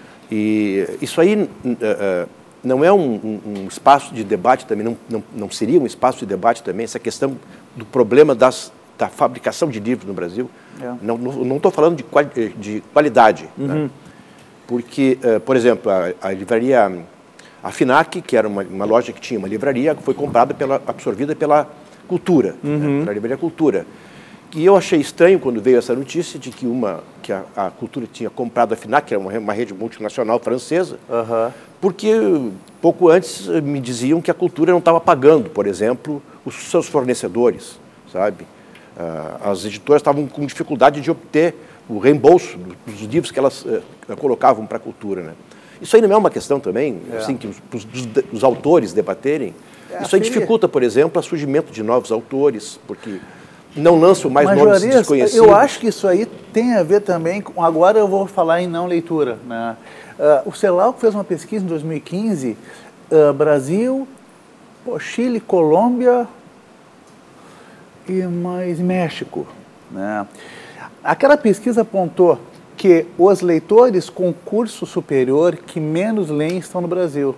e isso aí uh, uh, não é um, um, um espaço de debate também, não, não, não seria um espaço de debate também, essa questão do problema das, da fabricação de livros no Brasil. É. Não estou falando de, quali, de qualidade, uhum. né? Porque, uh, por exemplo, a, a livraria... A FINAC, que era uma, uma loja que tinha uma livraria, foi comprada, pela, absorvida pela Cultura, uhum. né, pela livraria Cultura. E eu achei estranho quando veio essa notícia de que, uma, que a, a Cultura tinha comprado a FINAC, que era uma, uma rede multinacional francesa, uhum. porque pouco antes me diziam que a Cultura não estava pagando, por exemplo, os seus fornecedores, sabe? Uh, as editoras estavam com dificuldade de obter o reembolso dos livros que elas uh, colocavam para a Cultura, né? Isso aí não é uma questão também, é. assim, que os, os, os autores debaterem. É, isso aí dificulta, por exemplo, o surgimento de novos autores, porque não lançam mais Mas, nomes Juarez, desconhecidos. Eu acho que isso aí tem a ver também com... Agora eu vou falar em não leitura, né? Uh, o CELAL fez uma pesquisa em dois mil e quinze, uh, Brasil, pô, Chile, Colômbia e mais México. né? Aquela pesquisa apontou que os leitores com curso superior que menos leem estão no Brasil,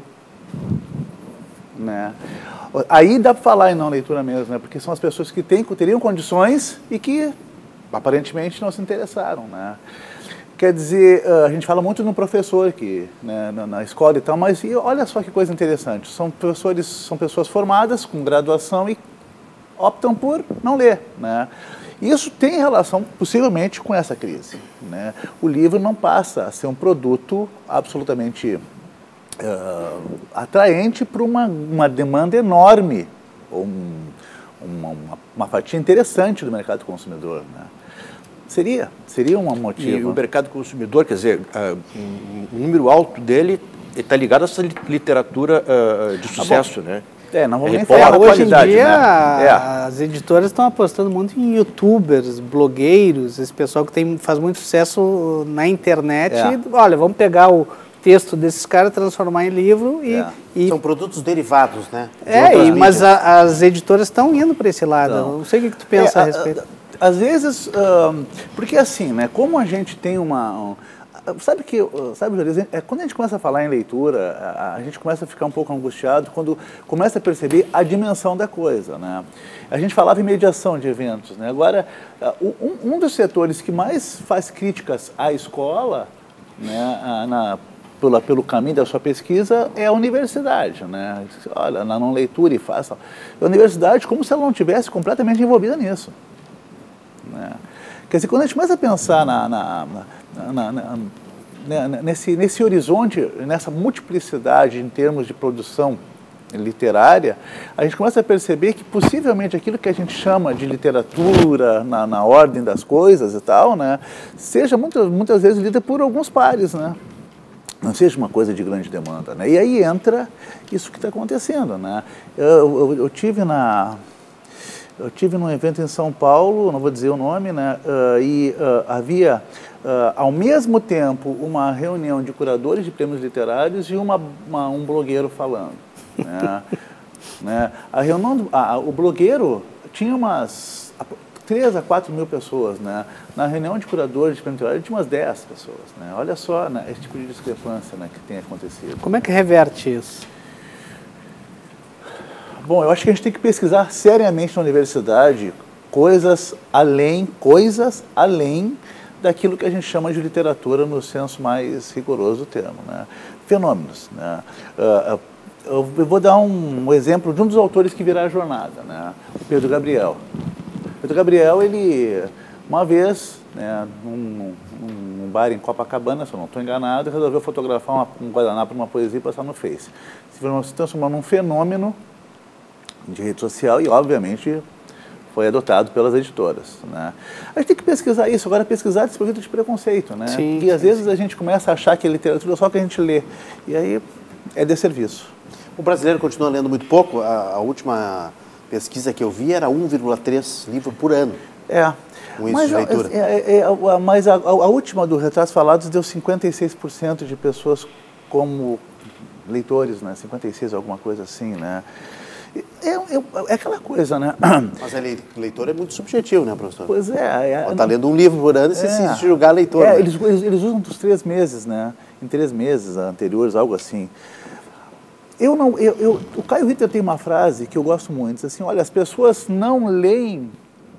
né? Aí dá para falar em não leitura mesmo, né? Porque são as pessoas que têm, teriam condições e que aparentemente não se interessaram, né? Quer dizer, a gente fala muito no professor que, né, na, na escola e tal, mas e olha só que coisa interessante, são professores, são pessoas formadas com graduação e optam por não ler, né? Isso tem relação, possivelmente, com essa crise, né? O livro não passa a ser um produto absolutamente uh, atraente para uma, uma demanda enorme, um, uma, uma fatia interessante do mercado consumidor, né? Seria, seria um motivo. E o mercado consumidor, quer dizer, uh, um, um número alto dele está ligado a essa literatura uh, de sucesso, ah, né? É, não vamos é, nem falar da hoje em dia, né? é. as editoras estão apostando muito em youtubers, blogueiros, esse pessoal que tem, faz muito sucesso na internet. É. E, olha, vamos pegar o texto desses caras, transformar em livro e... É. e são produtos derivados, né? De é, e, mas a, as editoras estão indo para esse lado. Não. Não sei o que, que tu pensa é, a respeito. A, a, às vezes, uh, porque assim, né, como a gente tem uma... Um, Sabe que, sabe, Jorias, é, quando a gente começa a falar em leitura, a, a gente começa a ficar um pouco angustiado quando começa a perceber a dimensão da coisa, né? A gente falava em mediação de eventos, né? Agora, um, um dos setores que mais faz críticas à escola, né, na, pela, pelo caminho da sua pesquisa, é a universidade, né? Olha, na não leitura e faça. A universidade como se ela não tivesse completamente envolvida nisso, né? Quer dizer, quando a gente começa a pensar na, na, na, na, na, nesse, nesse horizonte, nessa multiplicidade em termos de produção literária, a gente começa a perceber que possivelmente aquilo que a gente chama de literatura na, na ordem das coisas e tal, né, seja muitas, muitas vezes lida por alguns pares, né? Não seja uma coisa de grande demanda, né? E aí entra isso que está acontecendo, né? Eu, eu, eu tive na... Eu tive num evento em São Paulo, não vou dizer o nome, né, uh, e uh, havia, uh, ao mesmo tempo, uma reunião de curadores de prêmios literários e uma, uma, um blogueiro falando. Né, né, a reunião, a, o blogueiro tinha umas três a quatro mil pessoas, né, na reunião de curadores de prêmios literários tinha umas dez pessoas. Né, olha só, né, esse tipo de discrepância, né, que tem acontecido. Como é que reverte isso? Bom, eu acho que a gente tem que pesquisar seriamente na universidade coisas além, coisas além daquilo que a gente chama de literatura no senso mais rigoroso do termo, né? Fenômenos, né? Uh, eu vou dar um, um exemplo de um dos autores que virá a jornada, né? O Pedro Gabriel. O Pedro Gabriel, ele, uma vez, né, num, num bar em Copacabana, se eu não estou enganado, resolveu fotografar uma, um guardanapo numa poesia e passar no Face. Se transformou num fenômeno de rede social e, obviamente, foi adotado pelas editoras, né? A gente tem que pesquisar isso, agora pesquisar esse produto de preconceito, né? Sim, e às sim, vezes sim. a gente começa a achar que é literatura só que a gente lê, e aí é desserviço. O brasileiro continua lendo muito pouco, a, a última pesquisa que eu vi era um vírgula três livros por ano. É, com isso mas, de leitura. É, é, é, mas a, a última do Retratos Falados deu cinquenta e seis por cento de pessoas como leitores, né? cinquenta e seis, alguma coisa assim, né? É, é, é aquela coisa, né? Mas a leitor é muito subjetivo, né, professor? Pois é. Está é, lendo um livro por ano e você é, se julgar leitor. É, né? eles, eles, eles usam dos três meses, né? Em três meses anteriores, algo assim. Eu não, eu, eu, o Caio Ritter tem uma frase que eu gosto muito, diz assim, olha, as pessoas não leem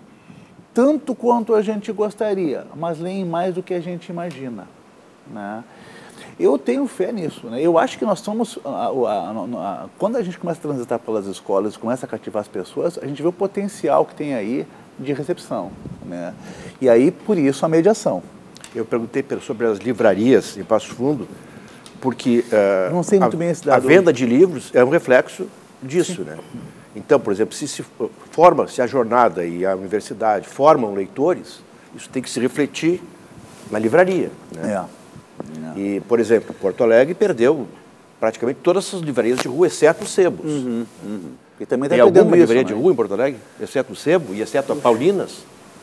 tanto quanto a gente gostaria, mas leem mais do que a gente imagina, né? Eu tenho fé nisso, né? Eu acho que nós somos, a, a, a, a, quando a gente começa a transitar pelas escolas, começa a cativar as pessoas, a gente vê o potencial que tem aí de recepção, né? E aí, por isso, a mediação. Eu perguntei sobre as livrarias em Passo Fundo, porque uh, não sei muito a, bem esse dado. a venda de livros é um reflexo disso, Sim. né? Então, por exemplo, se se forma, se a jornada e a universidade formam leitores, isso tem que se refletir na livraria, né? É. E, por exemplo, Porto Alegre perdeu praticamente todas as livrarias de rua, exceto o Sebos. Uhum, uhum. E também tem tá alguma isso, livraria né? de rua em Porto Alegre, exceto o Sebo e exceto a Paulinas?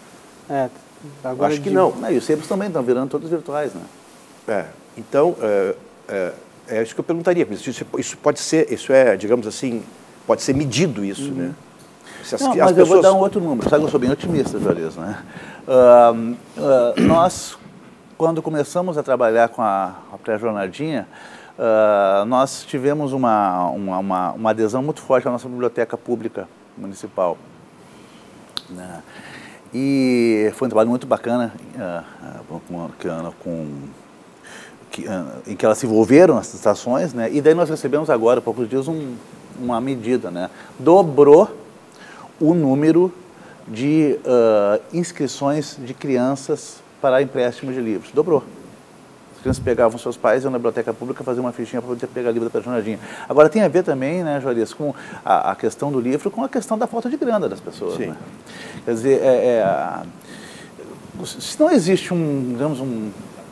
É, agora acho que de... não. não. E os Sebos também estão virando todos virtuais, né? É, então, é, é, é isso que eu perguntaria. Isso, isso pode ser, isso é, digamos assim, pode ser medido isso, uhum. né? Se as, Não, as mas pessoas... eu vou dar um outro número, sabe que eu sou bem otimista, Juarez, né? Uh, uh, nós, quando começamos a trabalhar com a, a pré-jornadinha, uh, nós tivemos uma, uma, uma, uma adesão muito forte à nossa biblioteca pública municipal, né? E foi um trabalho muito bacana, uh, com, com, que, uh, em que elas se envolveram nas estações, né? E daí nós recebemos agora, há poucos dias, um, uma medida, né? Dobrou o número de uh, inscrições de crianças para empréstimo de livros. Dobrou. As crianças pegavam seus pais, iam na biblioteca pública fazer uma fichinha para poder pegar livro da personagem. Agora tem a ver também, né, Juarez, com a, a questão do livro, com a questão da falta de grana das pessoas. Né? Quer dizer, é, é, se não existe um, digamos, um,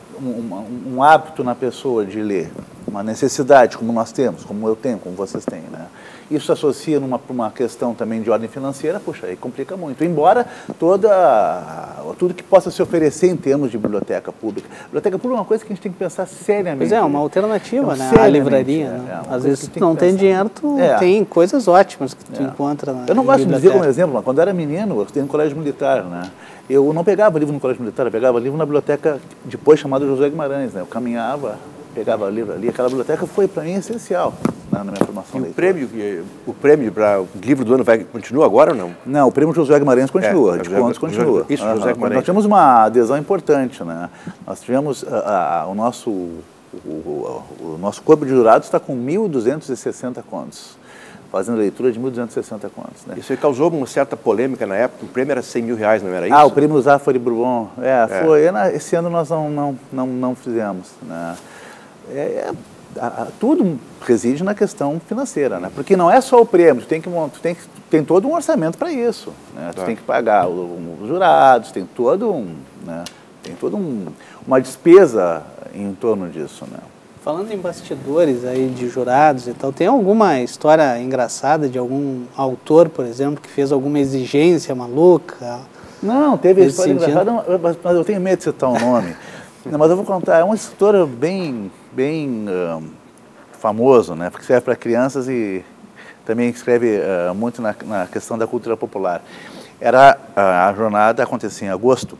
um, um hábito na pessoa de ler, uma necessidade, como nós temos, como eu tenho, como vocês têm, né? Isso associa numa uma questão também de ordem financeira, puxa, aí complica muito. Embora toda, tudo que possa se oferecer em termos de biblioteca pública. Biblioteca pública é uma coisa que a gente tem que pensar seriamente. Pois é, uma alternativa, é, né? A livraria. Né? É, Às vezes tu não tem dinheiro, tu é. tem coisas ótimas que tu é. encontra na Eu não gosto biblioteca. de dizer como exemplo, mas quando eu era menino, eu estudei no colégio militar, né? Eu não pegava livro no colégio militar, eu pegava livro na biblioteca depois chamada José Guimarães, né? Eu caminhava, pegava livro ali, aquela biblioteca foi para mim essencial na, na minha formação. E o prêmio, o prêmio para o livro do ano vai, continua agora ou não? Não, o prêmio José Guimarães continua, é, de contos continua. Isso, José Guimarães. Nós tivemos uma adesão importante, né? Nós tivemos, a, a, o, nosso, o, o, o nosso corpo de jurados está com mil duzentos e sessenta contos, fazendo leitura de mil duzentos e sessenta contos. Né? Isso causou uma certa polêmica na época, o prêmio era cem mil reais, não era isso? Ah, o prêmio Zafari Bourbon, é, é. foi, esse ano nós não, não, não, não fizemos, né? É, é, a, a, tudo reside na questão financeira, né? Porque não é só o prêmio, tu tem, que, tu tem, que, tem todo um orçamento para isso, né? Tu tá. tem que pagar o, os jurados, tem todo um, né? tem todo um, uma despesa em torno disso, né? Falando em bastidores aí de jurados e tal, tem alguma história engraçada de algum autor, por exemplo, que fez alguma exigência maluca? Não, teve história engraçada, mas, mas eu tenho medo de citar o nome. Não, mas eu vou contar, é um escritor bem, bem uh, famoso, né? Porque serve para crianças e também escreve uh, muito na, na questão da cultura popular. Era uh, a jornada acontecia em agosto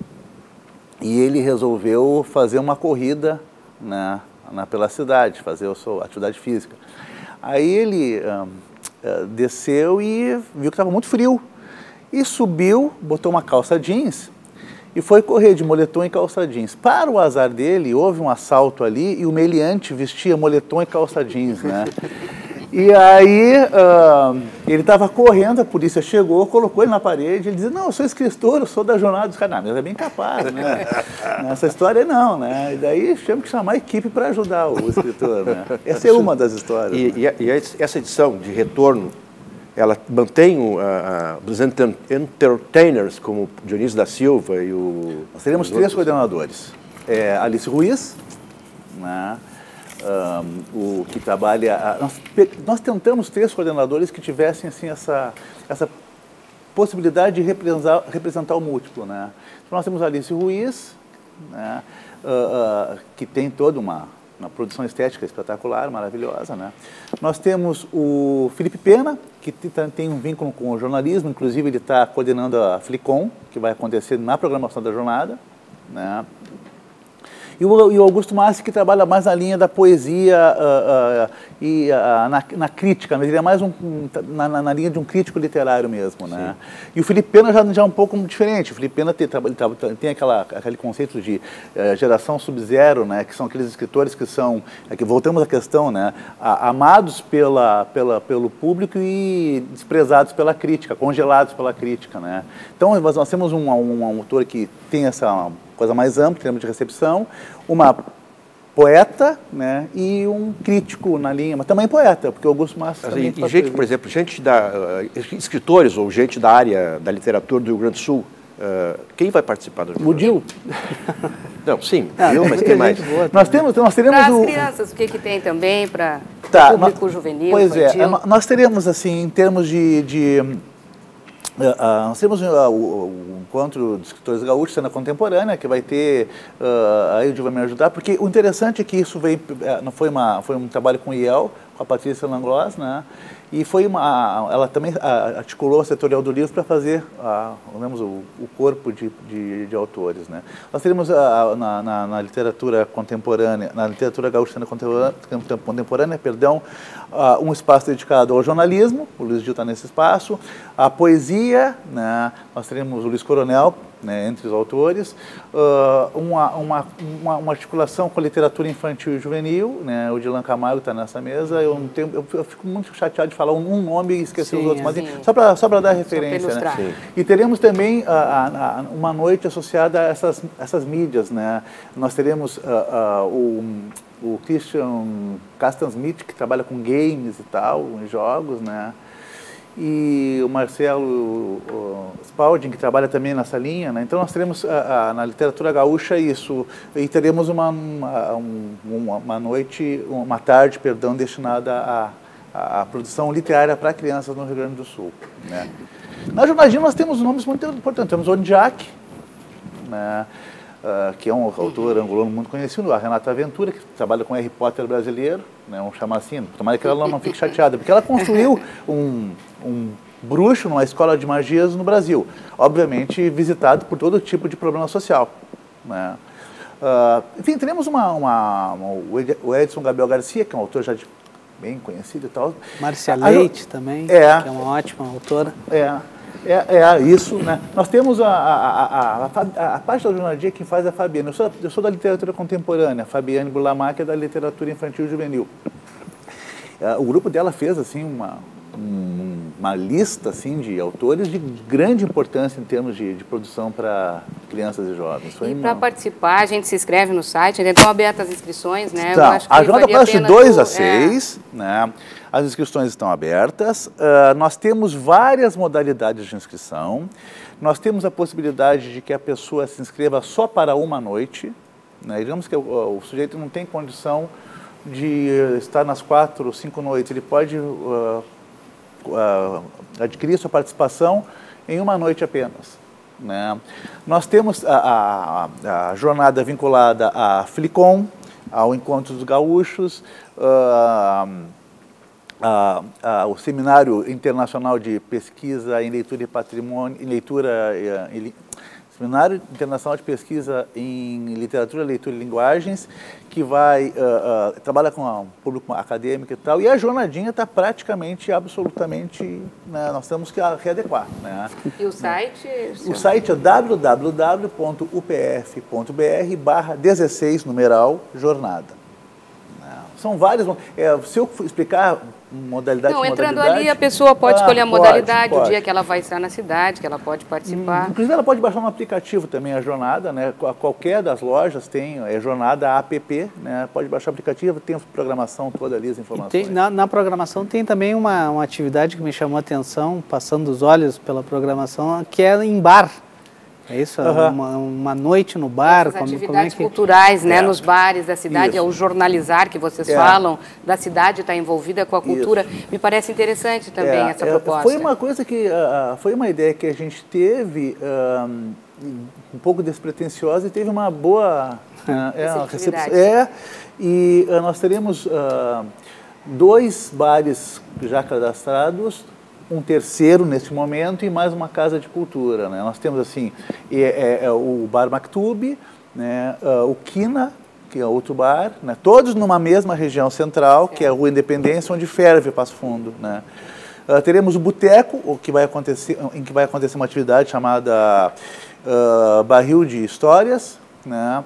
e ele resolveu fazer uma corrida, né, na, pela cidade, fazer a sua atividade física. Aí ele uh, uh, desceu e viu que estava muito frio e subiu, botou uma calça jeans e foi correr de moletom e calça jeans. Para o azar dele, houve um assalto ali e o meliante vestia moletom e calça jeans, né? E aí uh, ele estava correndo, a polícia chegou, colocou ele na parede, ele dizia, não, eu sou escritor, eu sou da jornada dos caras. Não, mas é bem capaz, né? Nessa história não, né? E daí temos que chamar a equipe para ajudar o escritor, né? Essa é uma das histórias. E, né? e, e essa edição de retorno, ela mantém uh, uh, os entertainers, como Dionísio da Silva e o... Nós teremos três coordenadores. É, Alice Ruiz, né? Um, o que trabalha... Nós, nós tentamos três coordenadores que tivessem assim, essa, essa possibilidade de representar, representar o múltiplo. Né? Então, nós temos a Alice Ruiz, né? uh, uh, que tem toda uma... uma produção estética espetacular, maravilhosa, né? Nós temos o Felipe Pena, que tem um vínculo com o jornalismo, inclusive ele está coordenando a Flicom, que vai acontecer na programação da jornada, né? E o, e o Augusto Massi, que trabalha mais na linha da poesia uh, uh, e uh, na, na crítica, mas ele é mais um, na, na linha de um crítico literário mesmo, né? E o Felipe Pena já, já é um pouco diferente. O Felipe Pena tem, tem aquela, aquele conceito de uh, geração sub-zero, né? Que são aqueles escritores que são, aqui, voltamos à questão, né? Amados pela, pela, pelo público e desprezados pela crítica, congelados pela crítica, né? Então, nós, nós temos um, um, um autor que tem essa... coisa mais ampla, em termos de recepção, uma poeta, né, e um crítico na linha, mas também poeta, porque o Augusto Massi também... E, e gente, por exemplo, gente da, uh, escritores ou gente da área da literatura do Rio Grande do Sul, uh, quem vai participar do O Dil. Não, sim, ah, Dil, mas quem mais? Boa, nós temos, nós teremos para as o... crianças, o que, que tem também para tá, o público nós, juvenil, Pois infantil. é, nós teremos, assim, em termos de... de Uh, uh, nós temos uh, o, o encontro de escritores gaúchos, cena contemporânea, que vai ter, uh, aí o Gil vai me ajudar, porque o interessante é que isso veio, uh, não foi, uma, foi um trabalho com o I E L, com a Patrícia Langlois, né? E foi uma, ela também articulou a setorial do livro para fazer a, digamos, o, o corpo de, de, de autores, né? Nós teremos a, na, na, na literatura contemporânea, na literatura gaúcha contemporânea, contemporânea perdão, uh, um espaço dedicado ao jornalismo, o Luiz Gil está nesse espaço, a poesia, né? Nós teremos o Luiz Coronel, né, entre os autores, uh, uma, uma, uma, uma articulação com a literatura infantil e juvenil, né, o Dilan Camargo está nessa mesa, eu, não tenho, eu, eu fico muito chateado de falar um, um nome e esquecer sim, os outros, mas sim. só para só para dar referência. Né? E teremos também uh, a, a, uma noite associada a essas, essas mídias, né? Nós teremos uh, uh, o, o Christian Castensmith, que trabalha com games e tal, jogos, né? E o Marcelo o Spalding, que trabalha também nessa linha, né? Então nós teremos a, a, na literatura gaúcha isso, e teremos uma, uma, uma, uma noite, uma tarde, perdão, destinada à, à produção literária para crianças no Rio Grande do Sul, né? Na jornalismo nós temos nomes muito importantes, temos o Ondiak, né? Uh, que é um autor angolano muito conhecido, a Renata Ventura, que trabalha com Harry Potter brasileiro, né, vamos chamar assim, tomara que ela não, não fique chateada, porque ela construiu um, um bruxo numa escola de magias no Brasil, obviamente visitado por todo tipo de problema social, né. Uh, enfim, teremos uma, uma, uma, o Edson Gabriel Garcia, que é um autor já de, bem conhecido e tal. Márcia Leite a, também, é, que é uma ótima autora. É. É, é isso, né? Nós temos a, a, a, a, a parte da jornalismo quem faz é a Fabiana. Eu sou, eu sou da literatura contemporânea, a Fabiane Burlamac é da literatura infantil e juvenil. O grupo dela fez assim uma, um, uma lista assim, de autores de grande importância em termos de, de produção para crianças e jovens. Foi e uma... para participar, a gente se inscreve no site, ainda estão abertas as inscrições, né? Então, Eu acho que a jornada valia a passa de pena dois tu- a seis, é. né? As inscrições estão abertas, uh, nós temos várias modalidades de inscrição, nós temos a possibilidade de que a pessoa se inscreva só para uma noite, né? Digamos que o, o sujeito não tem condição de estar nas quatro ou cinco noites, ele pode uh, uh, adquirir sua participação em uma noite apenas, né? Nós temos a, a, a jornada vinculada à Flicom, ao Encontro dos Gaúchos, uh, Uh, uh, o Seminário Internacional de Pesquisa em Leitura e Patrimônio, em Leitura, uh, em, Seminário Internacional de Pesquisa em Literatura, Leitura e Linguagens, que vai, uh, uh, trabalha com o público acadêmico e tal, e a jornadinha está praticamente, absolutamente, né, nós temos que readequar. Né? E o site? O site é w w w ponto u p f ponto b r barra dezesseis, numeral, jornada. São várias, é, se eu explicar modalidade Não, por entrando modalidade, ali, a pessoa pode ah, escolher a pode, modalidade, pode. o dia que ela vai estar na cidade, que ela pode participar. Hum, inclusive, ela pode baixar um aplicativo também, a Jornada, né? Qualquer das lojas tem, é Jornada app, né? Pode baixar o aplicativo, tem a programação toda ali, as informações. Tem, na, na programação tem também uma, uma atividade que me chamou a atenção, passando os olhos pela programação, que é em bar. É isso? Uhum. Uma, uma noite no bar? Essas como, atividades como é que... culturais, né, É. nos bares da cidade, Isso. é o jornalizar que vocês É. falam, da cidade estar envolvida com a cultura. Isso. Me parece interessante também É, essa é, proposta. Foi uma coisa que, uh, foi uma ideia que a gente teve, um, um pouco despretensiosa e teve uma boa uh, é, uma Receptividade. recepção. É, e uh, nós teremos uh, dois bares já cadastrados, um terceiro neste momento e mais uma casa de cultura, né? Nós temos assim é, é, é o Bar Mactube, né? Uh, o Quina, que é outro bar, né? Todos numa mesma região central, que é a Rua Independência, onde ferve Passo Fundo, né? Uh, teremos o Boteco, o que vai acontecer, em que vai acontecer uma atividade chamada uh, Barril de Histórias, né?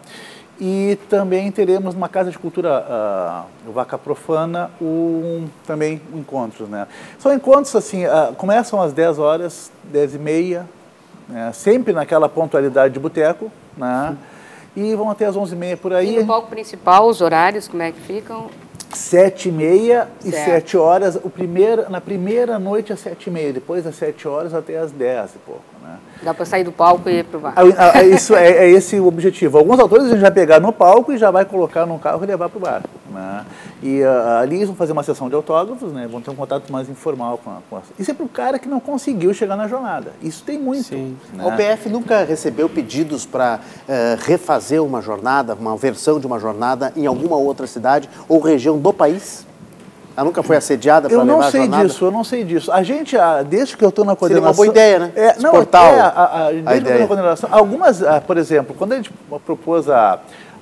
E também teremos uma casa de cultura uh, Vaca Profana, um, também encontros, né? São encontros assim, uh, começam às dez horas, dez e meia, né? Sempre naquela pontualidade de boteco, né? E vão até às onze e meia por aí. E no palco principal, os horários, como é que ficam? Sete e meia e Certo. sete horas, o primeiro, na primeira noite às sete e meia, depois às sete horas até às dez e pouco, né? Dá para sair do palco e ir para o bar. Ah, ah, Isso é, é esse o objetivo. Alguns autores a gente vai pegar no palco e já vai colocar num carro e levar para o bar, né? E uh, ali eles vão fazer uma sessão de autógrafos, né? Vão ter um contato mais informal com a, com a... Isso é para o cara que não conseguiu chegar na jornada. Isso tem muito. Sim. Né? A U P F nunca recebeu pedidos para uh, refazer uma jornada, uma versão de uma jornada em alguma outra cidade ou região do país? Ela nunca foi assediada para levar a jornada? Eu não sei disso, eu não sei disso. A gente, desde que eu estou na coordenação... Seria uma boa ideia, né? É, não, Exportar é, a, a, desde a que eu estou na coordenação, algumas, por exemplo, quando a gente propôs a,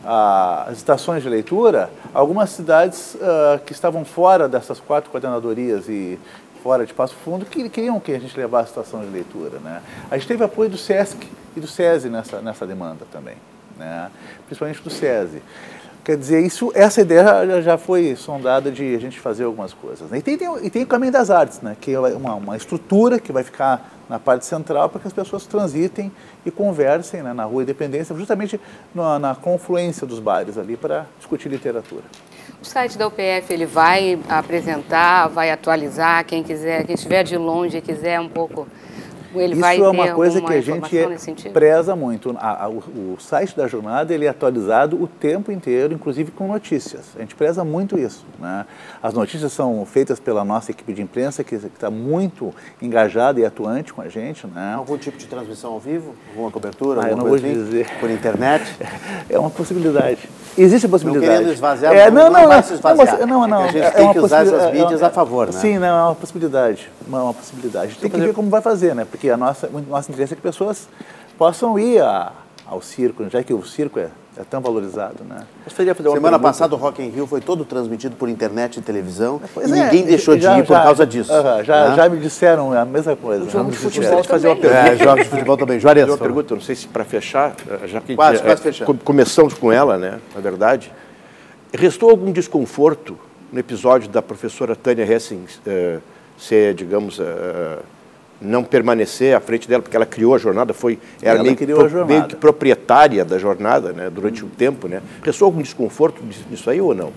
a, as estações de leitura, algumas cidades uh, que estavam fora dessas quatro coordenadorias e fora de Passo Fundo, que queriam que a gente levasse a estação de leitura, né? A gente teve apoio do SESC e do SESI nessa, nessa demanda também, né? Principalmente do SESI. Quer dizer, isso, essa ideia já, já foi sondada de a gente fazer algumas coisas, né? E, tem, tem, e tem o Caminho das Artes, né? Que é uma, uma estrutura que vai ficar na parte central para que as pessoas transitem e conversem, né, na Rua Independência, justamente na, na confluência dos bares ali para discutir literatura. O site da U P F ele vai apresentar, vai atualizar, quem quiser, quem estiver de longe e quiser um pouco, ele Isso vai é uma ter coisa que a gente preza muito. A, a, o, o site da jornada ele é atualizado o tempo inteiro, inclusive com notícias. A gente preza muito isso, né? As notícias são feitas pela nossa equipe de imprensa, que está muito engajada e atuante com a gente, né? Algum tipo de transmissão ao vivo? Alguma cobertura? Ah, eu não vou dizer. Por internet? É uma possibilidade. Existe a possibilidade. Não querendo esvaziar, é, não, não, não, vai se esvaziar. Não, não, é que a gente é tem uma que usar essas é, mídias é, a favor, né? Sim, não, é uma possibilidade. Uma, uma possibilidade. A gente tem que ver como vai fazer, né? Porque a nossa, o nosso interesse é que pessoas possam ir a, ao circo, já que o circo é, é tão valorizado, né? Fazer Semana passada o Rock in Rio foi todo transmitido por internet e televisão pois e é, ninguém deixou de já, ir por já, causa disso. Uh, já, né? já me disseram a mesma coisa. O jogo de futebol Deixa eu fazer uma pergunta. É, jogos de futebol também. Juarez, uma pergunta, não sei se para fechar, já que quase, é, quase fechando. Começamos com ela, né, na verdade, restou algum desconforto no episódio da professora Tânia Hessing uh, ser, digamos, uh, não permanecer à frente dela, porque ela criou a jornada, foi, era meio, criou a jornada. meio que proprietária da jornada, né, durante um tempo, né? Restou algum desconforto nisso aí ou não?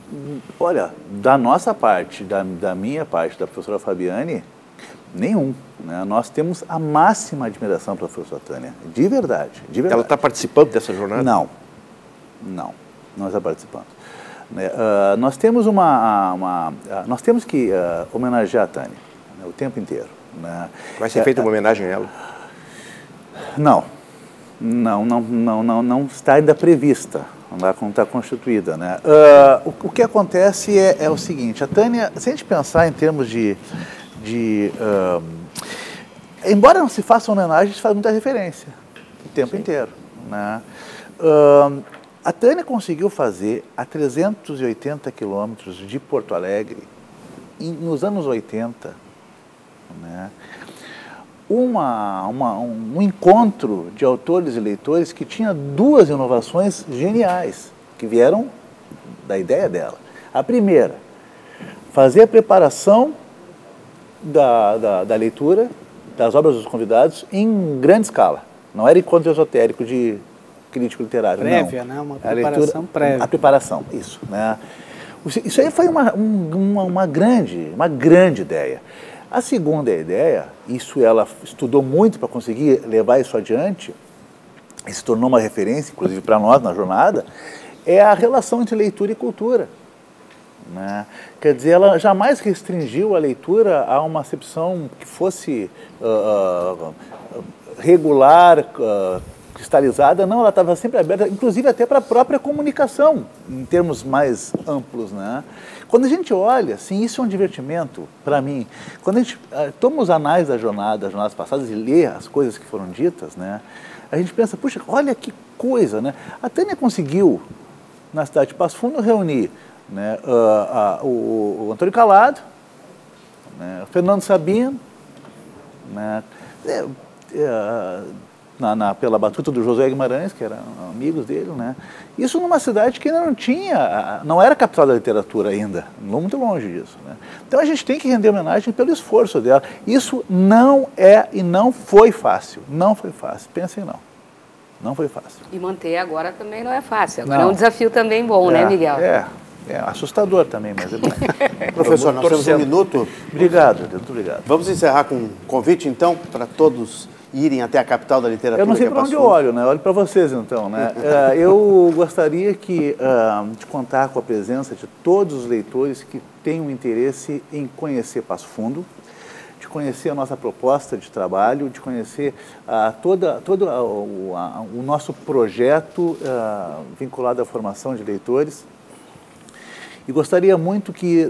Olha, da nossa parte, da, da minha parte, da professora Fabiane, nenhum. Né? Nós temos a máxima admiração pela professora Tânia, de verdade. De verdade. Ela está participando dessa jornada? Não, não, não está participando. Uh, nós temos uma, uma uh, nós temos que uh, homenagear a Tânia, né, o tempo inteiro. Né? Vai ser feita uma homenagem a ela? Não, não, não, não, não, não está ainda prevista, não está constituída. Né? Uh, o, o que acontece é, é o seguinte, a Tânia, se a gente pensar em termos de, de uh, embora não se faça homenagem, a gente faz muita referência o tempo Sim. inteiro. Né? Uh, A Tânia conseguiu fazer a trezentos e oitenta quilômetros de Porto Alegre, em, nos anos oitenta, né, uma, uma, um, um encontro de autores e leitores que tinha duas inovações geniais, que vieram da ideia dela. A primeira, fazer a preparação da, da, da leitura das obras dos convidados em grande escala. Não era encontro esotérico de crítico literário, prévia, não. né? Uma a preparação leitura, prévia. A preparação, isso. Né? Isso aí foi uma, uma, uma, grande, uma grande ideia. A segunda ideia, isso ela estudou muito para conseguir levar isso adiante, e se tornou uma referência, inclusive para nós na jornada, é a relação entre leitura e cultura. Né? Quer dizer, ela jamais restringiu a leitura a uma acepção que fosse uh, uh, regular, uh, cristalizada, não, ela estava sempre aberta, inclusive até para a própria comunicação, em termos mais amplos, né? Quando a gente olha, assim, isso é um divertimento para mim. Quando a gente uh, toma os anais da jornada, das jornadas passadas e lê as coisas que foram ditas, né? A gente pensa, puxa, olha que coisa, né? A Tânia conseguiu, na cidade de Passo Fundo, reunir, né, uh, uh, o, o Antônio Calado, né, o Fernando Sabino, né, é, é, Na, na, pela batuta do José Guimarães, que eram amigos dele, né? Isso numa cidade que ainda não tinha, não era capital da literatura ainda, muito longe disso, né? Então a gente tem que render homenagem pelo esforço dela. Isso não é e não foi fácil, não foi fácil, pensem não, não foi fácil. E manter agora também não é fácil, agora não. é um desafio também bom, é, né, Miguel? É, é assustador também, mas é bom. Professor, nós temos um minuto. Obrigado, muito obrigado. Vamos encerrar com um convite, então, para todos irem até a capital da literatura. Eu não sei para onde eu olho, né? Olho para vocês, então, né? uh, eu gostaria que, uh, de contar com a presença de todos os leitores que tenham interesse em conhecer Passo Fundo, de conhecer a nossa proposta de trabalho, de conhecer uh, toda, todo uh, o, uh, o nosso projeto uh, vinculado à formação de leitores. E gostaria muito que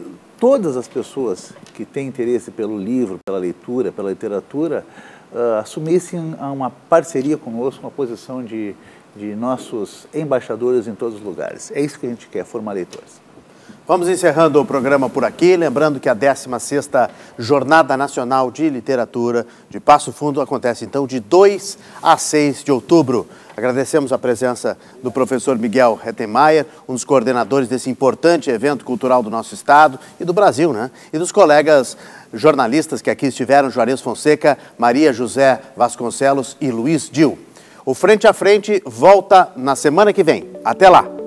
todas as pessoas que têm interesse pelo livro, pela leitura, pela literatura, uh, assumissem uma parceria conosco, uma posição de, de nossos embaixadores em todos os lugares. É isso que a gente quer, formar leitores. Vamos encerrando o programa por aqui, lembrando que a décima sexta Jornada Nacional de Literatura de Passo Fundo acontece então de dois a seis de outubro. Agradecemos a presença do professor Miguel Rettenmaier, um dos coordenadores desse importante evento cultural do nosso estado e do Brasil, né? E dos colegas jornalistas que aqui estiveram, Juarez Fonseca, Maria José Vasconcelos e Luiz Dil. O Frente a Frente volta na semana que vem. Até lá!